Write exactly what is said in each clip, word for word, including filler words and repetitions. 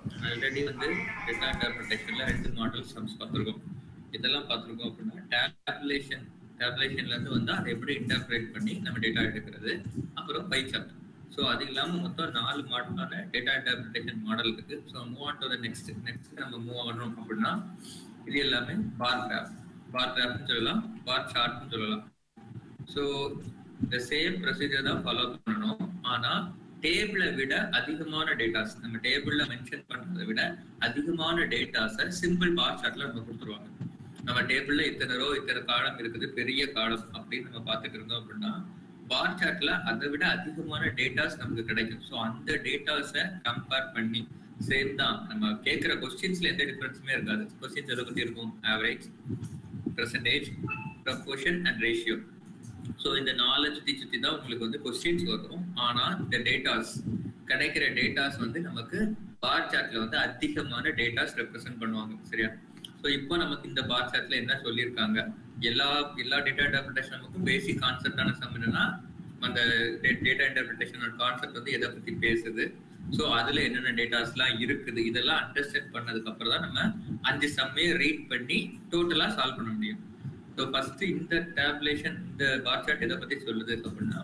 Already வந்து data இன்டர்பிரேஷன்ல ரெண்டு model sums பார்த்துருக்கோம். இதெல்லாம் பார்த்துருக்கோம் அப்படின்னா டேபுலேஷன் டேபுலேஷன்லேருந்து வந்து அதை எப்படி இன்டர்பிரேட் பண்ணி நம்ம டேட்டா எடுக்கிறது, அப்புறம் பை சார்ட். ஸோ அது இல்லாமல் மொத்தம் நாலு மாடலான டேட்டா இன்டர்பிரேஷன் மாடல் இருக்குது. So move on to the next next நம்ம மூவ் ஆகணும் அப்படின்னா இது எல்லாமே பார் கிராஃப் பார் கிராஃப்னு சொல்லலாம், பார் சார்ட்னு சொல்லலாம். ஸோ இந்த சேம் ப்ரொசீஜர் தான் ஃபாலோ பண்ணணும். ஆனால் டேபிளை விட அதிகமான டேட்டாஸ் நம்ம டேபிள்ல மென்ஷன் பண்றதை விட அதிகமான டேட்டாஸை சிம்பிள் பார் சார்ட்ல நம்ம கொடுத்துருவாங்க. நம்ம டேபிள்ல இத்தனை ரோ இத்தனை காலம் இருக்குது, பெரிய காலம் அப்படின்னு நம்ம பார்த்துட்டு இருந்தோம் அப்படின்னா பார் சார்ட்ல அதை விட அதிகமான டேட்டாஸ் நமக்கு கிடைக்கும். ஸோ அந்த டேட்டாஸை கம்பேர் பண்ணி சேம் தான் நம்ம கேட்குற கொஸ்டின்ஸ்ல எந்த டிஃபரன்ஸுமே இருக்காது. கொஸ்டின்ஸ் எதை பத்தி இருக்கும்? Average, percentage, proportion and ratio. So இந்த நாலு சுற்றி சுற்றி தான் உங்களுக்கு வந்து கொஸ்டின்ஸ் வரும். ஆனால் இந்த டேட்டாஸ் கிடைக்கிற டேட்டாஸ் வந்து நமக்கு பார் சார்ட்ல வந்து அதிகமான டேட்டாஸ் ரெப்ரசென்ட் பண்ணுவாங்க. சரியா? ஸோ இப்போ நமக்கு இந்த பார் சார்ட்ல என்ன சொல்லியிருக்காங்க, எல்லா எல்லா டேட்டா இன்டர்பிரேஷன் நமக்கும் பேசிக் கான்செப்டான சம் என்னன்னா அந்த டேட்டா இன்டர்பிரேஷனோட கான்செப்ட் வந்து எதை பத்தி பேசுது, ஸோ அதுல என்னென்ன டேட்டாஸ்லாம் இருக்குது, இதெல்லாம் அண்டர்ஸ்டாண்ட் பண்ணதுக்கு அப்புறம் தான் நம்ம அஞ்சு சம்மையை ரீட் பண்ணி டோட்டலா சால்வ் பண்ண முடியும். ஸோ ஃபர்ஸ்ட் இந்த டேபுலேஷன் இந்த பார் சார்ட் எதை பத்தி சொல்லுது அப்படின்னா,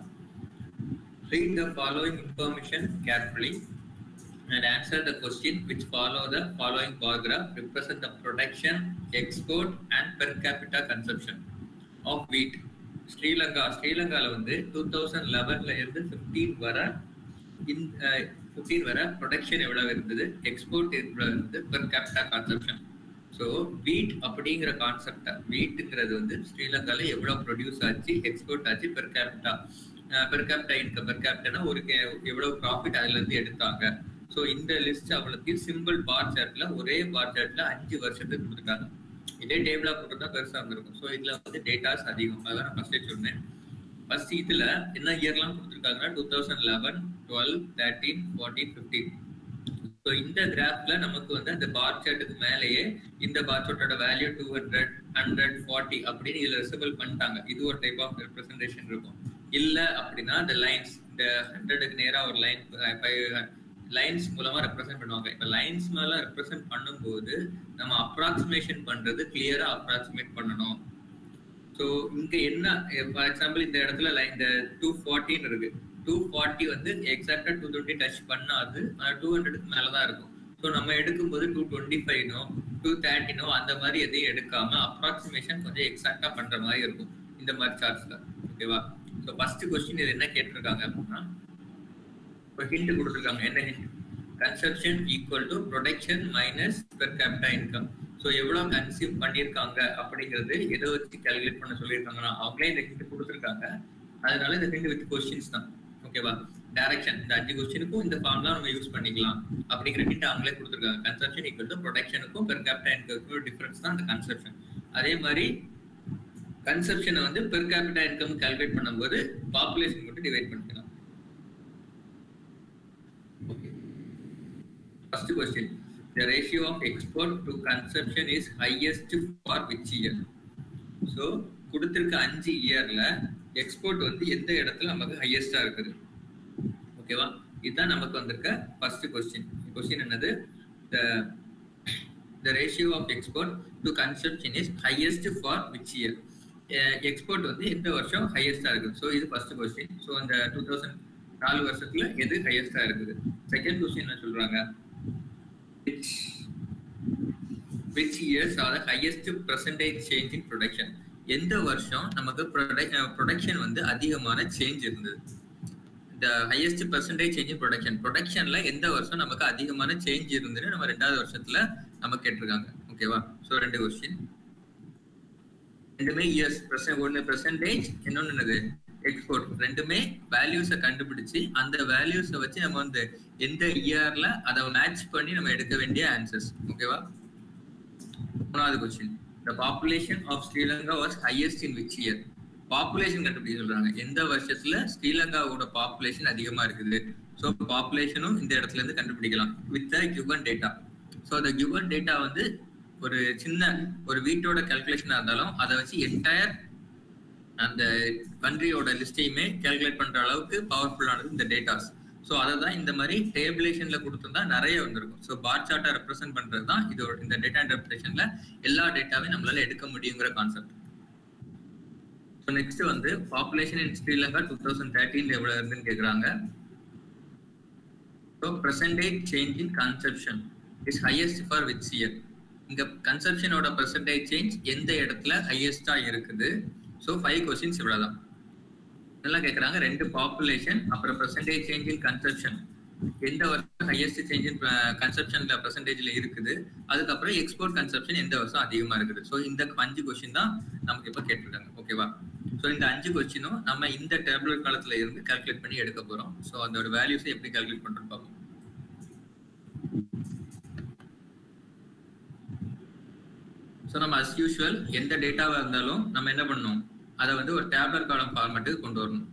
read the following information carefully and answer the question which follow the following bar graph represent the production, export and per capita consumption of wheat. Sri Lanka ஸ்ரீலங்கால வந்து டூ தௌசண்ட் லெவன்ல இருந்து fifteen வர இன் fifteen வர production எவ்வளவு இருந்தது, எக்ஸ்போர்ட் எவ்வளவு இருந்தது, per capita consumption. So வீட் அப்படிங்கிற கான்செப்ட், வீட்டுங்கிறது வந்து ஸ்ரீலங்கால எவ்வளவு ப்ரொடியூஸ் ஆச்சு, எக்ஸ்போர்ட் ஆச்சு, per capita per capita income, per கேபிட்டானா ஒரு எவ்வளவு ப்ராஃபிட் அதுல இருந்து எடுத்தாங்க. ஸோ இந்த லிஸ்ட் அவ்வளோத்தையும் சிம்பிள் பார் சார்ட்ல ஒரே பார் சார்ட்ல அஞ்சு வருஷத்துக்கு கொடுத்துட்டாங்க. இதே டேபிளா போட்டு தான் பெருசா இருந்திருக்கும். ஸோ இதுல வந்து டேட்டாஸ் அதிகம். அதான் நான் ஃபர்ஸ்டே சொன்னேன். ஃபர்ஸ்ட் இதுல என்ன இயர்லாம் கொடுத்துருக்காங்கன்னா two thousand eleven, twelve, thirteen, fourteen, fifteen. So இந்த கிராஃப்ல நமக்கு வந்து அந்த பார் சார்ட்டுக்கு மேலேயே இந்த பார் சார்ட்டோட value two hundred, hundred, forty அப்படின்னு இதுல ரிசபிள் பண்ணிட்டாங்க. இது ஒரு டைப் ஆஃப் ரெப்ரஸன்டேஷன் இருக்கும். இல்ல அப்படின்னா இந்த லைன்ஸ், இந்த ஹண்ட்ரடுக்கு நேரா ஒரு லைன் லைன்ஸ் மூலமா ரெப்ரசென்ட் பண்ணுவாங்க. இப்ப லைன்ஸ் மேல ரெப்ரசென்ட் பண்ணும்போது நம்ம அப்ராக்சிமேஷன் பண்றது கிளியரா அப்ராக்சிமேட் பண்ணணும். ஸோ இங்க என்ன, ஃபார் எக்ஸாம்பிள் இந்த இடத்துல இந்த டூ ஃபார்ட்டின்னு இருக்கு. டூ ஃபார்ட்டி வந்து எக்ஸாக்டா டூ டுவெண்ட்டி டச் பண்ணாது, ஆனா டூ ஹண்ட்ரடுக்கு மேலதான் இருக்கும். ஸோ நம்ம எடுக்கும்போது டூ டுவெண்ட்டி ஃபைவ்னோ டூ தேர்ட்டினோ அந்த மாதிரி எதையும் எடுக்காம அப்ராக்சிமேஷன் கொஞ்சம் எக்ஸாக்டா பண்ற மாதிரி இருக்கும் இந்த மாதிரி சார்ட்ஸ்ல. ஓகேவா? ஸோ ஃபர்ஸ்ட் கொஸ்டின் இது என்ன கேட்டிருக்காங்க அப்படின்னா, இப்போ ஹிண்ட் கொடுத்துருக்காங்க. என்ன hint? Consumption equal to production minus per capita income. So எவ்வளோ கன்சியூம் பண்ணியிருக்காங்க அப்படிங்கிறது எதை வச்சு கால்குலேட் பண்ண சொல்லியிருக்காங்கன்னா அவங்களே இந்த ஹிண்ட் கொடுத்துருக்காங்க. அதனால இந்த ஹிண்ட் வித் கொஸ்டின்ஸ் தான். ஓகேவா? டைரக்ஷன் இந்த அஞ்சு கொஸ்டினுக்கும் இந்த ஃபார்ம்லாம் நம்ம யூஸ் பண்ணிக்கலாம் அப்படிங்கிற ஹிண்ட் அவங்களே கொடுத்துருக்காங்க. கன்சப்ஷன் ஈக்குவல் டு ப்ரொடக்ஷனுக்கும் பெர் கேபிட்டா இன்கம் டிஃபரன்ஸ் தான் அந்த கன்சப்ஷன். அதே மாதிரி கன்சப்ஷனை வந்து பெர் கேபிட்டா இன்கம் கால்குலேட் பண்ணும்போது பாப்புலேஷன் மட்டும் டிவைட் பண்ணிக்கலாம். First question, the ratio of export to consumption is highest for which year? So கொடுத்திருக்க அஞ்சு இயர்ல எக்ஸ்போர்ட் வந்து எந்த இடத்துல நமக்கு ஹையஸ்டா இருக்குது. ஓகேவா? இதுதான் நமக்கு வந்திருக்க ஃபர்ஸ்ட் கொஸ்டின். கொஸ்டின் என்னது? the the ratio of export to consumption is highest for which year? Export வந்து எந்த வருஷம் ஹையஸ்டா இருக்குது. ஸோ இது ஃபர்ஸ்ட் கொஸ்டின். ஸோ இந்த டூ தௌசண்ட் நாலு வருஷத்துல எது ஹையஸ்டா இருக்குது. செகண்ட் கொஸ்டின் என்ன சொல்றாங்க? Which, which years are the highest percentage change in production? எந்த வருஷம் நமக்கு ப்ரொடக்ஷன் வந்து அதிகமான சேஞ்ச் இருந்தது. the highest percentage change in production, ப்ரொடக்ஷன்ல எந்த வருஷம் நமக்கு அதிகமான சேஞ்ச் இருந்ததுன்னு நம்ம ரெண்டாவது வருஷத்துல நம்ம கேட்டிருக்காங்க. ஓகேவா? ஸோ ரெண்டு கொஸ்டின், ரெண்டுமே இயர்ஸ். ஒன்னு பெர்சன்டேஜ், இன்னொன்னு என்னது எக்ஸ்போர்ட். ரெண்டுமே வேல்யூஸை கண்டுபிடிச்சு அந்த வேல்யூஸை வச்சு நம்ம வந்து எந்த இயர்ல அதை மேட்ச் பண்ணி நம்ம எடுக்க வேண்டிய ஆன்சர்ஸ். ஓகேவா? மூணாவது question, the population of Sri Lanka was highest in which year? Population கண்டுபிடிக்க சொல்றாங்க. எந்த வருஷத்துல ஸ்ரீலங்காவோட பாப்புலேஷன் அதிகமா இருக்குது. ஸோ பாப்புலேஷனும் இந்த இடத்துல இருந்து கண்டுபிடிக்கலாம் with the given data. So அந்த கிவன் டேட்டா வந்து ஒரு சின்ன ஒரு வீட்டோட கால்குலேஷனா இருந்தாலும் அதை வச்சு என்டையர் அந்த கண்ட்ரியோட லிஸ்டையுமே கால்குலேட் பண்ற அளவுக்கு பவர்ஃபுல்லானது இந்த டேட்டாஸ். ஸோ அதை தான் இந்த மாதிரி டேபிளேஷன்ல கொடுத்துருந்தா நிறைய வந்திருக்கும். ஸோ பார் சார்ட்டை ரெப்ரசென்ட் பண்றது தான் இதோட இந்த டேட்டா இன்டர்பிரேஷன்ல எல்லா டேட்டாவையும் நம்மளால எடுக்க முடியுங்கிற கான்செப்ட். ஸோ நெக்ஸ்ட் வந்து population in Sri Lanka two thousand thirteen எவ்வளவு இருந்துன்னு கேட்குறாங்க. So percentage change in consumption is highest for which year. இங்க கன்செப்ஷனோட பர்சன்டேஜ் சேஞ்ச் எந்த இடத்துல ஹையஸ்டா இருக்குது. ஸோ ஃபைவ் கொஸ்டின்ஸ் இவ்வளவுதான். இதெல்லாம் கேட்குறாங்க. ரெண்டு பாப்புலேஷன், அப்புறம் பர்சன்டேஜ் சேஞ்ச் இன் கன்செப்ஷன் எந்த வருஷம் ஹையஸ்ட் சேஞ்ச் இன் கன்செப்ஷன்ல பர்சன்டேஜ்ல இருக்குது, அதுக்கப்புறம் எக்ஸ்போர்ட் கன்செப்ஷன் எந்த வருஷம் அதிகமா இருக்குது. ஸோ இந்த அஞ்சு கொஸ்டின் தான் நமக்கு இப்போ கேட்டிருக்காங்க. ஓகேவா? ஸோ இந்த அஞ்சு கொஸ்டினும் நம்ம இந்த டேப்லெட் காலத்துல இருந்து கால்குலேட் பண்ணி எடுக்க போறோம். ஸோ அதோட வேல்யூஸை எப்படி கால்குலேட் பண்றோம்னு பார்ப்போம். ஸோ நம்ம அஸ் யூஷுவல் எந்த டேட்டாவா இருந்தாலும் நம்ம என்ன பண்ணணும், அதை வந்து ஒரு டேப்லெட் காலம் ஃபார்மேட்டுக்கு கொண்டு வரணும்.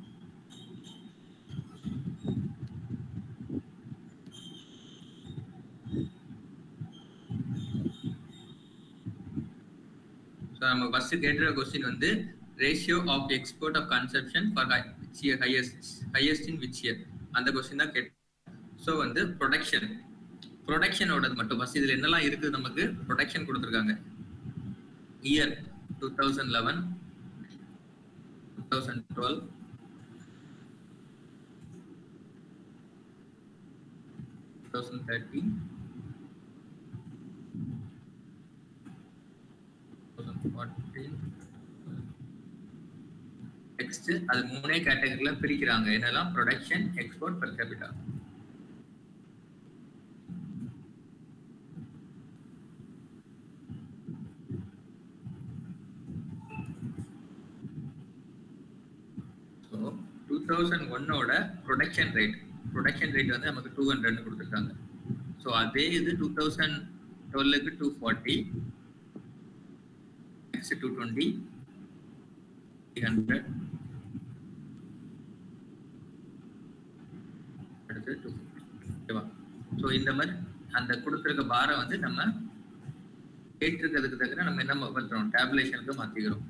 ஸோ நம்ம ஃபர்ஸ்ட் கேட்ட கொஸ்டின் வந்து ratio of export of consumption for highest highest in which year, அந்த கொஸ்டின் தான் கேட்டோம். ஸோ வந்து ப்ரொடக்ஷன் ப்ரொடக்ஷனோட மட்டும் ஃபர்ஸ்ட் இதுல என்னெல்லாம் இருக்குது நமக்கு ப்ரொடக்ஷன் கொடுத்துருக்காங்க. Year two thousand eleven, two thousand twelve, two thousand thirteen, next அது மூணே கேட்டகரியில பிரிக்கிறாங்க. என்னெல்லாம் production, export, per capita. So two thousand ஒன்னோட ப்ரொடக்ஷன் ரேட் ப்ரொடக்ஷன் ரேட் வந்து நமக்கு டூ ஹண்ட்ரட்னு கொடுத்துருக்காங்க. ஸோ அதே இது டூ தௌசண்ட் டுவெல்லுக்கு two forty, next two twenty, three hundred, அடுத்து டூ ஃபிஃப்டி. ஓகேவா? ஸோ இந்த மாதிரி அந்த கொடுத்துருக்க பாரை வந்து நம்ம கேட்டிருக்கிறதுக்கு தவிர நம்ம என்ன பண்றோம், டேபுலேஷனுக்கு மாத்திக்கிறோம்.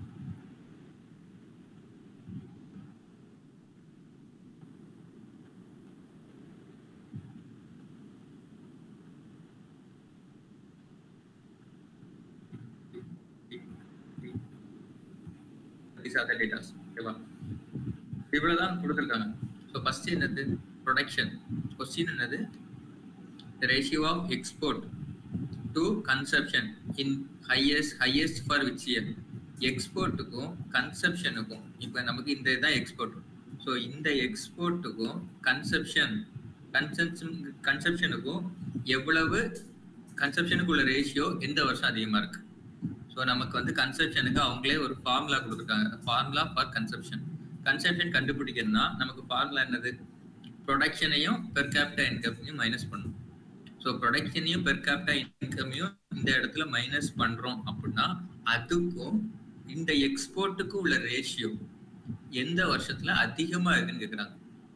டேட்டாஸ். ஓகேவா? இவ்வளவுதான் கொடுத்துருக்காங்க. ஸோ ஃபர்ஸ்ட் என்னது ப்ரொடக்ஷன். கொஸ்டின் என்னது, the ratio of export to consumption in highest highest for which year. எக்ஸ்போர்ட்டுக்கும் கன்சப்ஷனுக்கும் இப்போ நமக்கு இந்த இதுதான் எக்ஸ்போர்ட். ஸோ இந்த எக்ஸ்போர்ட்டுக்கும் கன்சப்ஷன் கன்சப்ஷன் கன்சப்ஷனுக்கும் எவ்வளவு கன்சப்ஷனுக்கு உள்ள ரேஷியோ எந்த வருஷம் அதிகமாக இருக்கு. ஸோ நமக்கு வந்து கன்சப்ஷனுக்கு அவங்களே ஒரு ஃபார்முலா கொடுத்துருக்காங்க. Formula for consumption. கன்சப்ஷன் கண்டுபிடிக்கணும்னா நமக்கு ஃபார்முலா என்னது, ப்ரொடக்ஷனையும் பெர் கேபிட்டா இன்கமையும் மைனஸ் பண்ணணும். ஸோ ப்ரொடக்ஷனையும் பெர் கேபிட்டா இன்கமையும் இந்த இடத்துல மைனஸ் பண்றோம் அப்படின்னா அதுக்கும் இந்த எக்ஸ்போர்ட்டுக்கும் உள்ள ரேஷியோ எந்த வருஷத்துல அதிகமா இருக்குன்னு கேக்குறாங்க.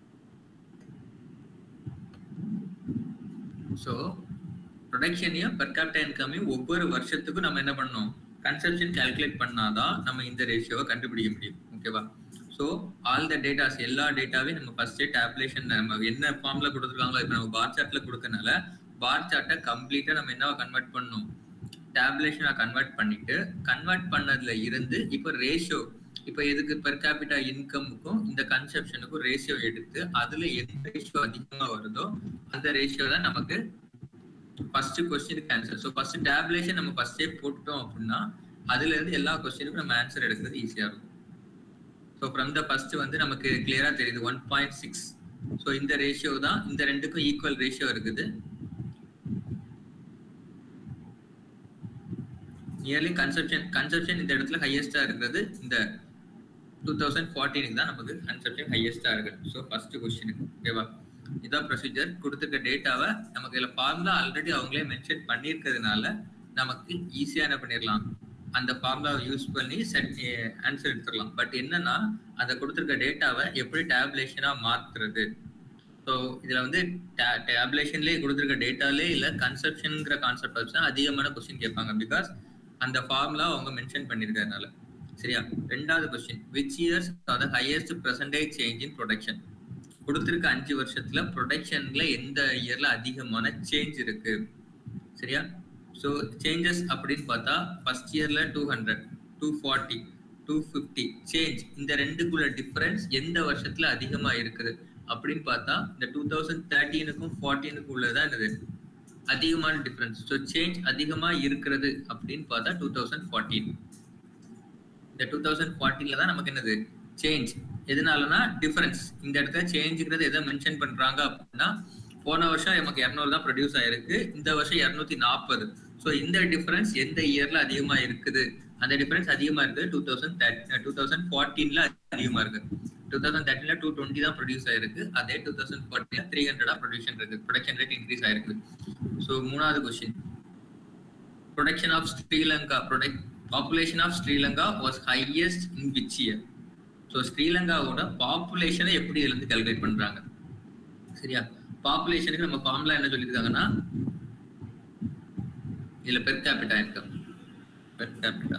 ஸோ ப்ரொடக்ஷனையும் பெர் கேபிட்டா இன்கமையும் ஒவ்வொரு வருஷத்துக்கும் நம்ம என்ன பண்ணணும், கன்சப்ஷன் கால்குலேட் பண்ணாதான் நம்ம இந்த ரேஷியோவை கண்டுபிடிக்க முடியும். ஓகேவா? ஸோ ஆல் த டேட்டாஸ் எல்லா டேட்டாவையும் நம்ம ஃபர்ஸ்டே டேபுலேஷன் நம்ம என்ன ஃபார்ம்ல கொடுத்துருக்காங்களோ இப்போ நம்ம பார் சார்ட்ல கொடுக்கறனால பார் சார்ட்டை கம்ப்ளீட்டா நம்ம என்னவா கன்வெர்ட் பண்ணணும், டேபுலேஷனா கன்வெர்ட் பண்ணிட்டு கன்வெர்ட் பண்ணதுல இருந்து இப்போ ரேஷியோ இப்போ எதுக்கு பெர் கேபிட்டா இன்கமுக்கும் இந்த கன்சப்ஷனுக்கும் ரேஷியோ எடுத்து அதுல எந்த ரேஷியோ அதிகமா வருதோ அந்த ரேஷியோ தான் நமக்கு ஃபர்ஸ்ட் கொஸ்டினுக்கு ஆன்சர். ஸோ ஃபர்ஸ்ட் டேபுலேஷன் நம்ம ஃபர்ஸ்டே போட்டுட்டோம் அப்படின்னா அதுல இருந்து எல்லா கொஸ்டினுக்கும் நம்ம ஆன்சர் எடுக்கிறது ஈஸியா இருக்கும். ஸோ ஃப்ரம் த ஃபர்ஸ்ட் வந்து நமக்கு கிளியரா தெரியுது ஒன் பாயிண்ட் சிக்ஸ். ஸோ இந்த ரேஷியோ தான் இந்த ரெண்டுக்கும் ஈக்குவல் ரேஷியோ இருக்குது. நியர்லி கன்சப்ஷன் கன்சப்ஷன் இந்த இடத்துல ஹையஸ்டா இருக்கிறது இந்த டூ தௌசண்ட் ஃபார்ட்டீனுக்கு தான் நமக்கு கன்சப்ஷன் ஹையஸ்டா இருக்கு. ஸோ ஃபர்ஸ்ட் கொஸ்டினுக்கு. ஓகேவா? இதான் ப்ரொசீஜர். கொடுத்துருக்க டேட்டாவை நமக்கு இதில் ஃபார்முலா ஆல்ரெடி அவங்களே மென்ஷன் பண்ணியிருக்கிறதுனால நமக்கு ஈஸியாக என்ன பண்ணிடலாம், அந்த ஃபார்முலாவை யூஸ் பண்ணி செட் ஆன்சர் எடுத்துடலாம். பட் என்னன்னா அதை கொடுத்துருக்க டேட்டாவை எப்படி டேபுலேஷனாக மாற்றுறது. ஸோ இதில் வந்து டேபுலேஷன்லேயே கொடுத்துருக்க டேட்டாலே இல்லை கன்சப்ஷனுங்கிற கான்செப்ட் வச்சு அதிகமான கொஸ்டின் கேட்பாங்க. பிகாஸ் அந்த ஃபார்முலா அவங்க மென்ஷன் பண்ணியிருக்கிறதுனால. சரியா? ரெண்டாவது question, which years are the highest percentage change in production. கொடுத்திருக்க அஞ்சு வருஷத்துல ப்ரொடக்ஷன்ல எந்த இயர்ல அதிகமான சேஞ்ச் இருக்கு. சரியா? ஸோ சேஞ்சஸ் அப்படின்னு பார்த்தா ஃபர்ஸ்ட் இயர்ல two hundred two forty two fifty change, இந்த ரெண்டுக்குள்ள டிஃபரன்ஸ் எந்த வருஷத்துல அதிகமா இருக்குது அப்படின்னு பார்த்தா இந்த டூ தௌசண்ட் தேர்ட்டீனுக்கும் ஃபார்ட்டீனுக்கும் உள்ளதான் என்னது அதிகமான டிஃபரன்ஸ். ஸோ சேஞ்ச் அதிகமா இருக்கிறது அப்படின்னு பார்த்தா டூ தௌசண்ட் ஃபார்ட்டீன். இந்த டூ தௌசண்ட் ஃபார்ட்டீன்ல தான் நமக்கு என்னது சேஞ்ச். எதனாலனா டிஃபரன்ஸ். இந்த இடத்துல சேஞ்சுங்கிறது எதை மென்ஷன் பண்றாங்க அப்படின்னா போன வருஷம் நமக்கு இரநூறு தான் ப்ரொடியூஸ் ஆயிருக்கு, இந்த வருஷம் இரநூத்தி நாற்பது. ஸோ இந்த டிஃபரன்ஸ் எந்த இயர்ல அதிகமா இருக்குது, அந்த டிஃபரன்ஸ் அதிகமா இருக்குது டூ தௌசண்ட் டூ தௌசண்ட் ஃபார்ட்டீன்ல அதிகமா இருக்கு. டூ தௌசண்ட் தேர்ட்டீன்ல டூ டுவெண்ட்டி தான் ப்ரொடியூஸ் ஆயிருக்கு, அதே டூ தௌசண்ட் ஃபார்ட்டீன்ல த்ரீ ஹண்ட்ரடா ப்ரொடியூஷன் இருக்கு, ப்ரொடக்ஷன் ரேட் இன்க்ரீஸ் ஆயிருக்கு. ஸோ மூணாவது question, production of Sri Lanka product population of Sri Lanka was highest in which year. So ஸ்ரீலங்காவோட பாப்புலேஷனை எப்படி இதுல இருந்து கால்குலேட் பண்றாங்க. சரியா? பாப்புலேஷனுக்கு நம்ம ஃபார்முலா என்ன சொல்லியிருக்காங்கன்னா இதுல per capita income, per capita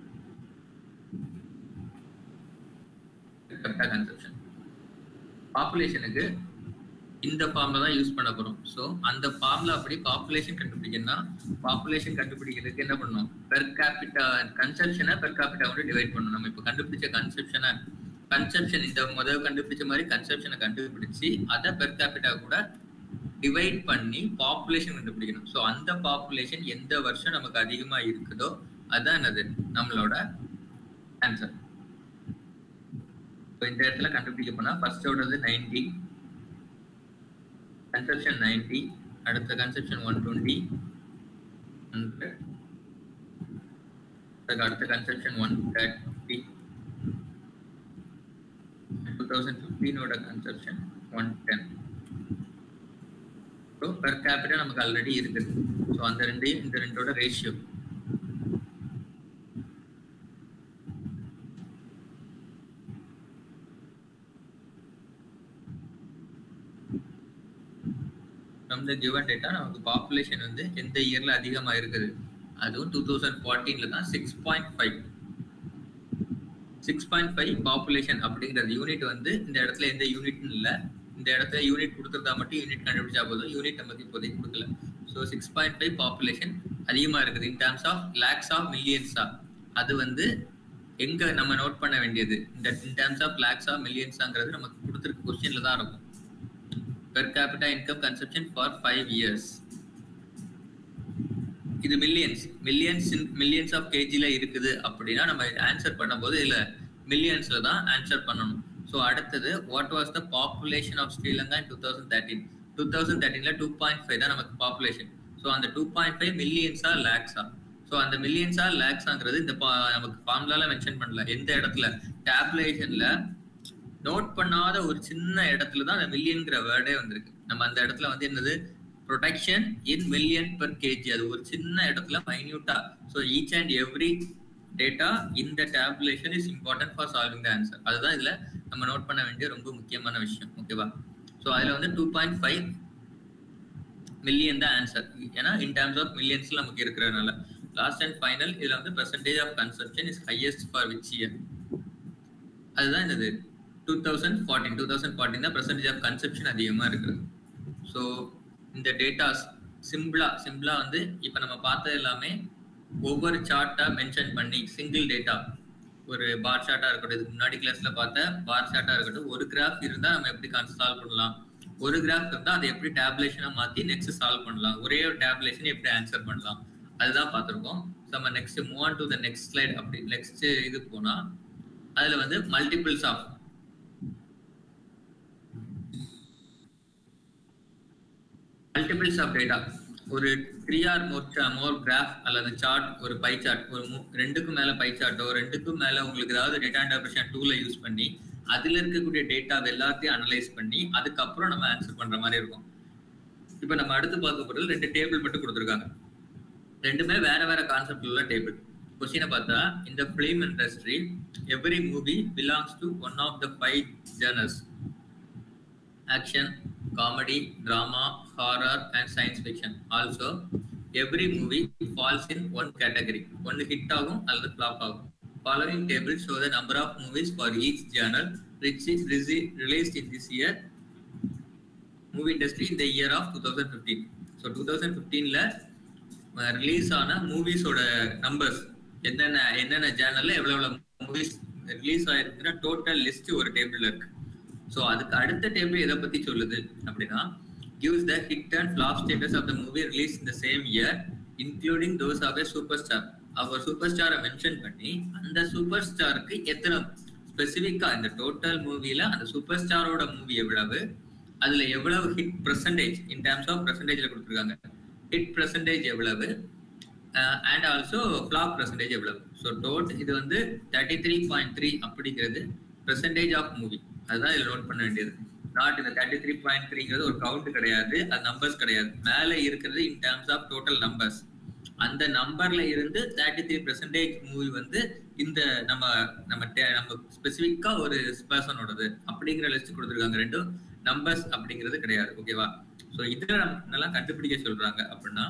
per capita consumption. பாப்புலேஷனுக்கு இந்த ஃபார்முலா தான் யூஸ் பண்ண போறோம். ஸோ அந்த ஃபார்முலா அப்படி பாப்புலேஷன் கண்டுபிடிக்கணும்னா பாப்புலேஷன் கண்டுபிடிக்கிறதுக்கு என்ன பண்ணணும், பெர் கேபிட்டா கன்சம்ப்ஷனை பெர் கேபிட்டா வந்து டிவைட் பண்ணணும். நம்ம இப்போ கண்டுபிடிச்ச கன்சம்ப்ஷனை கன்சப்ஷன் இந்த முதல் கண்டுபிடிச்ச மாதிரி கன்சப்ஷனை கண்டுபிடிச்சு அதை பெர் கேபிட்டா கூட டிவைட் பண்ணி பாப்புலேஷன் கண்டுபிடிக்கணும். ஸோ அந்த பாப்புலேஷன் எந்த வருஷம் நமக்கு அதிகமா இருக்குதோ அதான் என்னது நம்மளோட ஆன்சர். இந்த இடத்துல கண்டுபிடிக்க போனா ஃபர்ஸ்டோடது நைன்டி, கன்சப்ஷன் நைன்டி, அடுத்த கன்சப்ஷன் ஒன் டுவெண்ட்டி, அடுத்த consumption one thirty, two thousand ஃபிஃப்டீனோட consumption one ten. So per capita நமக்கு ஆல்ரெடி இருக்குது. ஸோ அந்த ரெண்டையும் இந்த ரெண்டோட ratio from the given data நமக்கு பாப்புலேஷன் வந்து எந்த இயர்ல அதிகமா இருக்குது, அதுவும் டூ தௌசண்ட் ஃபார்ட்டீன்ல தான் six point five six point five population அப்படிங்கிறது யூனிட் வந்து இந்த இடத்துல எந்த யூனிட்னு இல்லை, இந்த இடத்துல யூனிட் கொடுத்துருந்தா மட்டும் யூனிட் கண்டுபிடிச்சா போதும், யூனிட் நமக்கு இப்போதைக்கு கொடுக்கல. So six point five population அதிகமாக இருக்குது in terms of lakhs of மில்லியன்ஸா. அது வந்து எங்க நம்ம நோட் பண்ண வேண்டியது இந்த in terms of lakhs of மில்லியன்ஸாங்கிறது நமக்கு கொடுத்துருக்க கொஸ்டின்ல தான் இருக்கும். Per capita income consumption for five years. இது மில்லியன்ஸ் மில்லியன்ஸ் மில்லியன்ஸ் ஆஃப் கேஜில இருக்குது அப்படின்னா நம்ம ஆன்சர் பண்ணும்போது இதுல மில்லியன்ஸ்ல தான் ஆன்சர் பண்ணணும். ஸோ அடுத்தது what was the population of Sri Lanka in two thousand thirteen. Two thousand தேர்ட்டீன்ல டூ பாயிண்ட் ஃபைவ் தான் நமக்கு பாப்புலேஷன். ஸோ அந்த டூ பாயிண்ட் ஃபைவ் மில்லியன்ஸா லேக்ஸா. ஸோ அந்த மில்லியன்ஸா லேக்ஸாங்கிறது இந்த நமக்கு ஃபார்முலால மென்ஷன் பண்ணல. எந்த இடத்துல டேப்லேஷன்ல நோட் பண்ணாத ஒரு சின்ன இடத்துல தான் அந்த மில்லியன்கிற வேர்டே வந்திருக்கு. நம்ம அந்த இடத்துல வந்து என்னது production in million per kg, அது ஒரு சின்ன இடத்துல மைன்யூட்டா. So each and every data in the tabulation is important for solving the answer. அதுதான் இதுல நம்ம நோட் பண்ண வேண்டிய ரொம்ப முக்கியமான விஷயம். ஓகேவா? ஸோ அதுல வந்து டூ பாயிண்ட் ஃபைவ் மில்லியன் தான் ஆன்சர், ஏன்னா இன் டேர்ம்ஸ் ஆஃப் மில்லியன்ஸ்ல நமக்கு இருக்கிறதுனால. லாஸ்ட் அண்ட் ஃபைனல் இதுல வந்து percentage of consumption is highest for which year. அதுதான் என்னது two thousand fourteen two thousand fourteen தான் பெர்சன்டேஜ் ஆஃப் கன்சப்ஷன் அதிகமா இருக்குது. ஸோ இந்த டேட்டாஸ் சிம்பிளா சிம்பிளா வந்து இப்போ நம்ம பார்த்தது எல்லாமே ஒவ்வொரு சார்ட்டா மென்ஷன் பண்ணி சிங்கிள் டேட்டா ஒரு பார் சார்ட்டா இருக்கட்டும், இதுக்கு முன்னாடி கிளாஸ்ல பார்த்த பார் சார்ட்டா இருக்கட்டும், ஒரு கிராஃப் இருந்தா நம்ம எப்படி சால்வ் பண்ணலாம், ஒரு கிராஃப் இருந்தா அதை எப்படி டேபுலேஷனா மாத்தி நெக்ஸ்ட் சால்வ் பண்ணலாம், ஒரே ஒரு டேபுலேஷன் எப்படி ஆன்சர் பண்ணலாம், அதுதான் பார்த்துருக்கோம். நம்ம next move on to the next slide. அப்படி நெக்ஸ்ட் இது போனா அதுல வந்து multiples of multiples of data, ஒரு three or more more graph அல்லது சார்ட், ஒரு பை சார்ட், ஒரு ரெண்டுக்கும் மேல பை சார்ட்டோ ரெண்டுக்கும் மேல உங்களுக்கு ஏதாவது டேட்டா இன்டர்பிரேஷன் டூல யூஸ் பண்ணி அதுல இருக்கக்கூடிய டேட்டா எல்லாத்தையும் அனலைஸ் பண்ணி அதுக்கப்புறம் நம்ம ஆன்சர் பண்ற மாதிரி இருக்கும். இப்ப நம்ம அடுத்து பார்க்க போறது ரெண்டு டேபிள் மட்டும் கொடுத்துருக்காங்க, ரெண்டுமே வேற வேற கான்செப்ட் உள்ள டேபிள். கொஸ்டினை பார்த்தா இந்த film industry every movie belongs to one of the five journals: action, comedy, drama, horror and science fiction. Also every movie falls in one category. One hit ஆகும் அல்லது flop ஆகும். Following table show the number of movies for each genre which is released in this year movie industry இந்த year of two thousand fifteen. So two thousand ஃபிஃப்டீன்ல release ஆன மூவிஸோட numbers என்னென்ன என்னென்ன ஜேர்னல்ல எவ்வளோ எவ்வளோ மூவிஸ் ரிலீஸ் ஆயிருக்குன்னா டோட்டல் லிஸ்ட் ஒரு டேபிள்ல இருக்கு. ஸோ அதுக்கு அடுத்த டேபிள் எதை பத்தி சொல்லுது அப்படின்னா gives the hit and flop status of the movie released in the same year including those of a superstar. அவர் சூப்பர் ஸ்டாரை மென்ஷன் பண்ணி அந்த சூப்பர் ஸ்டாருக்கு எத்தனை ஸ்பெசிஃபிக்கா இந்த டோட்டல் மூவில அந்த சூப்பர் ஸ்டாரோட மூவி எவ்வளவு, அதுல எவ்வளவு hit percentage in terms of பெர்சன்டேஜ்ல கொடுத்துருக்காங்க, ஹிட் பெர்சன்டேஜ் எவ்வளவு அண்ட் ஆல்சோ ஃபிளாப் பெர்சன்டேஜ் எவ்வளவு. ஸோ டோட் இது வந்து தேர்ட்டி த்ரீ பாயிண்ட் த்ரீ அப்படிங்கிறது பெர்சன்டேஜ் ஆஃப் மூவி. அதுதான் இதில் நோட் பண்ண வேண்டியது. நாட் இந்த தேர்ட்டி த்ரீ பாயிண்ட் த்ரீங்கிறது ஒரு கவுண்ட் கிடையாது, அது நம்பர்ஸ் கிடையாது. மேலே இருக்கிறது in terms of total numbers. அந்த நம்பர்ல இருந்து தேர்ட்டி த்ரீ பெர்சன்டேஜ் மூவி வந்து இந்த நம்ம நம்ம நம்ம ஸ்பெசிஃபிக்கா ஒரு பர்சனோடது அப்படிங்கிற லிஸ்ட் கொடுத்துருக்காங்க. ரெண்டும் நம்பர்ஸ் அப்படிங்கிறது கிடையாது. ஓகேவா? ஸோ இதுல நம்ம என்னெல்லாம் கண்டுபிடிக்க சொல்றாங்க அப்படின்னா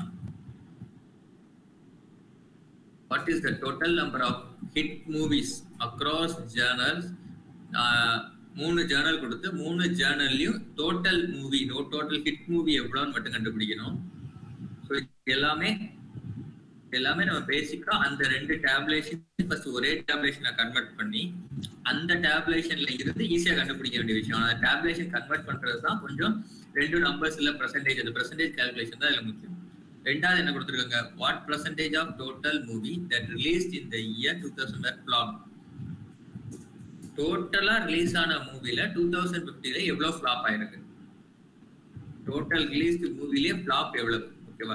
what is the total number of hit movies across journals. மூணு ஜேர்னல் கொடுத்து மூணு ஜேர்னல்லையும் total movie total hit movie எவ்வளோன்னு மட்டும் கண்டுபிடிக்கணும். ஸோ எல்லாமே எல்லாமே நம்ம பேசிக்கா அந்த ரெண்டு டேப்லேஷன் ஃபர்ஸ்ட் ஒரே டேப்லேஷனை கன்வெர்ட் பண்ணி அந்த டேப்லேஷன்ல இருந்து ஈஸியா கண்டுபிடிக்க வேண்டிய விஷயம். அந்த டேப்லேஷன் கன்வெர்ட் பண்றது தான் கொஞ்சம் ரெண்டு நம்பர்ஸ் இல்ல பெர்சன்டேஜ், அந்த பெர்சன்டேஜ் கால்குலேஷன் தான் இதுல முக்கியம். ரெண்டாவது என்ன கொடுத்துருக்காங்க, what percentage of total movie that released in the year two thousand were flop. டோட்டலா ரிலீஸ் ஆன மூவில டூ தௌசண்ட் பிப்டில எவ்வளவு ஃபிளாப் ஆயிருக்கு, டோட்டல் ரிலீஸ்ட் மூவிலே ஃபிளாப் எவ்வளவு. ஓகேவா?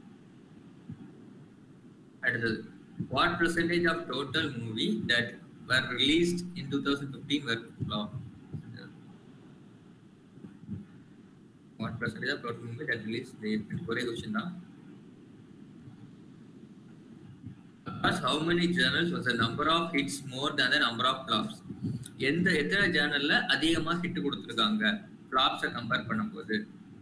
அடுத்தது what percentage of total movie that were released in twenty fifteen were flop. What percentage of total movie that released the ஒரே question தான். As how many journals was the number of hits more than the number of flops. எந்த எத்தனை ஜேர்னல்ல அதிகமா hit கொடுத்திருக்காங்க ஃபிளாப்ஸை compare பண்ணும்போது.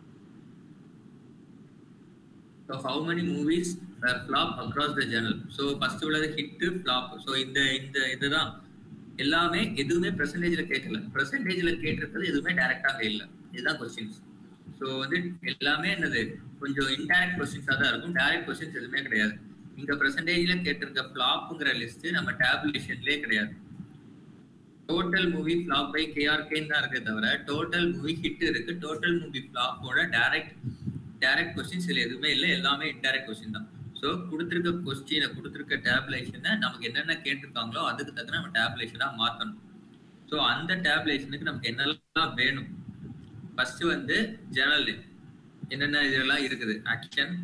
So how many movies were flop across the journal. So first உள்ளது hit flop. So இந்த இந்த இதுதான் எல்லாமே எதுவுமே பெர்சன்டேஜ்ல கேட்கல, பெர்சன்டேஜ்ல கேட்டிருக்கிறது எதுவுமே டைரக்டாக இல்லை. இதுதான் கொஸ்டின்ஸ். ஸோ வந்து எல்லாமே என்னது கொஞ்சம் இன்டைரக்ட் கொஸ்டின்ஸாக தான் இருக்கும், டைரக்ட் கொஸ்டின்ஸ் எதுவுமே கிடையாது. இங்க பெர்சன்டேஜ்ல கேட்டிருக்க ஃபிளாப்ங்கிற லிஸ்ட் நம்ம டேபுலேஷன்லேயே கிடையாது. டோட்டல் மூவி ஃபிளாப் பை கேஆர்கேன்னு தான் இருக்கே தவிர டோட்டல் மூவி ஹிட் இருக்கு, டோட்டல் மூவி ஃபிளாப்போட டைரக்ட் டைரக்ட் கொஸ்டின்ஸ் இல்லை, எதுவுமே இல்லை, எல்லாமே இன்டைரக்ட் கொஸ்டின் தான். ஸோ கொடுத்துருக்க கொஸ்டினை கொடுத்துருக்க டேபுலேஷனை நமக்கு என்னென்ன கேட்டிருக்காங்களோ அதுக்கு தக்க நம்ம டேபுலேஷனாக மாற்றணும். ஸோ அந்த டேபுலேஷனுக்கு நமக்கு என்னெல்லாம் வேணும், ஃபர்ஸ்ட் வந்து ஜேர்னல் நேம் என்னென்ன இதெல்லாம் இருக்குது, ஆக்ஷன்,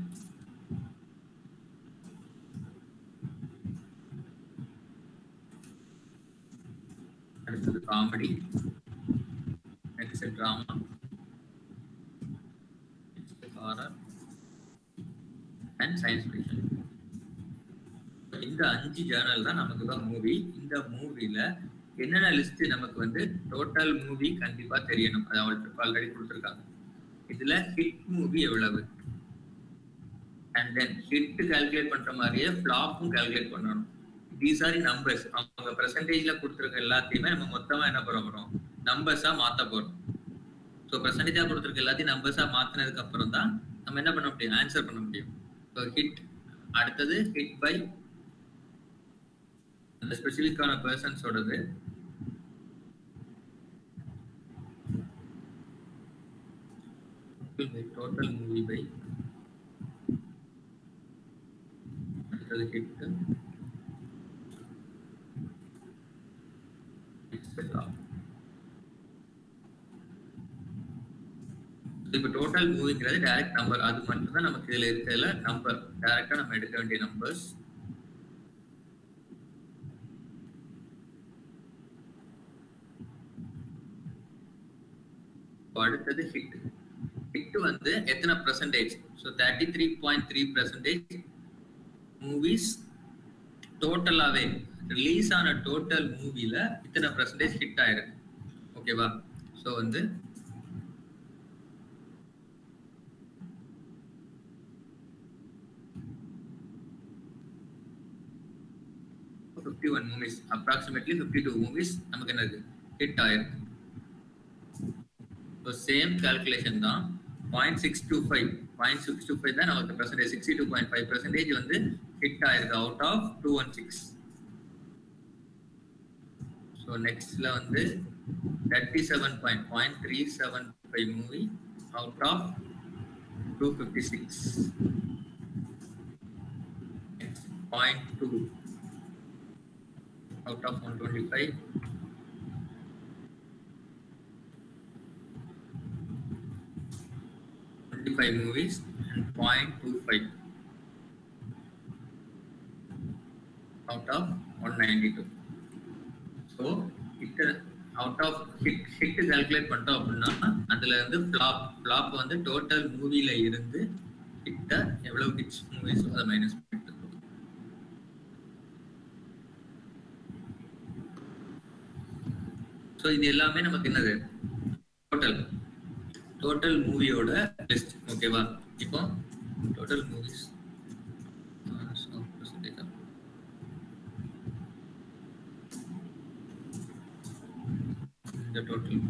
அடுத்தது comedy, next drama, horror and science fiction. இந்த அஞ்சு ஜேர்னல் தான் நமக்கு தான் மூவி. இந்த மூவில என்னென்ன லிஸ்ட் நமக்கு வந்து டோட்டல் மூவி கண்டிப்பா தெரியணும், அது அவங்களுக்கு ஆல்ரெடி கொடுத்துருக்காங்க. இதுல ஹிட் மூவி எவ்வளவு, அண்ட் தென் ஹிட் கால்குலேட் பண்ற மாதிரியே ஃபிளாப்பும் கால்குலேட் பண்ணணும். These are numbers. அவங்க பெர்சன்டேஜ்ல கொடுத்துருக்க எல்லாத்தையுமே நம்ம மொத்தமா என்ன பண்ண போறோம், நம்பர்ஸா மாத்த போறோம். ஸோ பெர்சன்டேஜா கொடுத்துருக்க எல்லாத்தையும் நம்பர்ஸா மாத்தினதுக்கு அப்புறம் தான் நம்ம என்ன பண்ண முடியும், ஆன்சர் பண்ண முடியும். ஸோ ஹிட், அடுத்தது ஹிட் பை அந்த ஸ்பெசிஃபிக்கான பர்சன்ஸோடது, டோட்டல் மூவி பை, அடுத்தது ஹிட், இப்போ டோட்டல் மூவிங்கிறது டைரக்ட் நம்பர், அது மட்டும் தான் நமக்கு இதுல இருக்கிறதுல நம்பர், டைரக்டா நம்ம எடுக்க வேண்டிய நம்பர்ஸ். அடுத்தது ஹிட். ஹிட் வந்து எத்தனை percentage, so thirty three point three percentage movies டோட்டலாவே ரிலீஸ் ஆன டோட்டல் மூவில இத்தனை பெர்சன்டேஜ் ஹிட் ஆயிருக்கு. ஓகேவா? ஸோ வந்து fifty one movies, approximately fifty two movies நமக்கு என்னது ஹிட் ஆயிருக்கு. ஸோ சேம் கால்குலேஷன் தான். Point six two five point six two five தான் நமக்கு percentage. Sixty two point five percentage வந்து ஹிட் ஆயிருக்கு out of two one six. So நெக்ஸ்ட்ல வந்து thirty seven point point three seven five movie out of two fifty six. Point two out of one twenty-five. twenty-five movies and zero point two five out of one ninety-two. So it out of hit hit calculate பண்ணிட்டோம் அப்படின்னா அதுல இருந்து flop flop வந்து total மூவில இருந்து ஹிட்ட எவ்வளவு hits movies அதை மைனஸ் பண்ணிட்டு. ஸோ இது எல்லாமே நமக்கு என்னது டோட்டல் டோட்டல் மூவியோட லிஸ்ட். ஓகேவா? இப்போ டோட்டல் மூவிஸ் இந்த டோட்டல்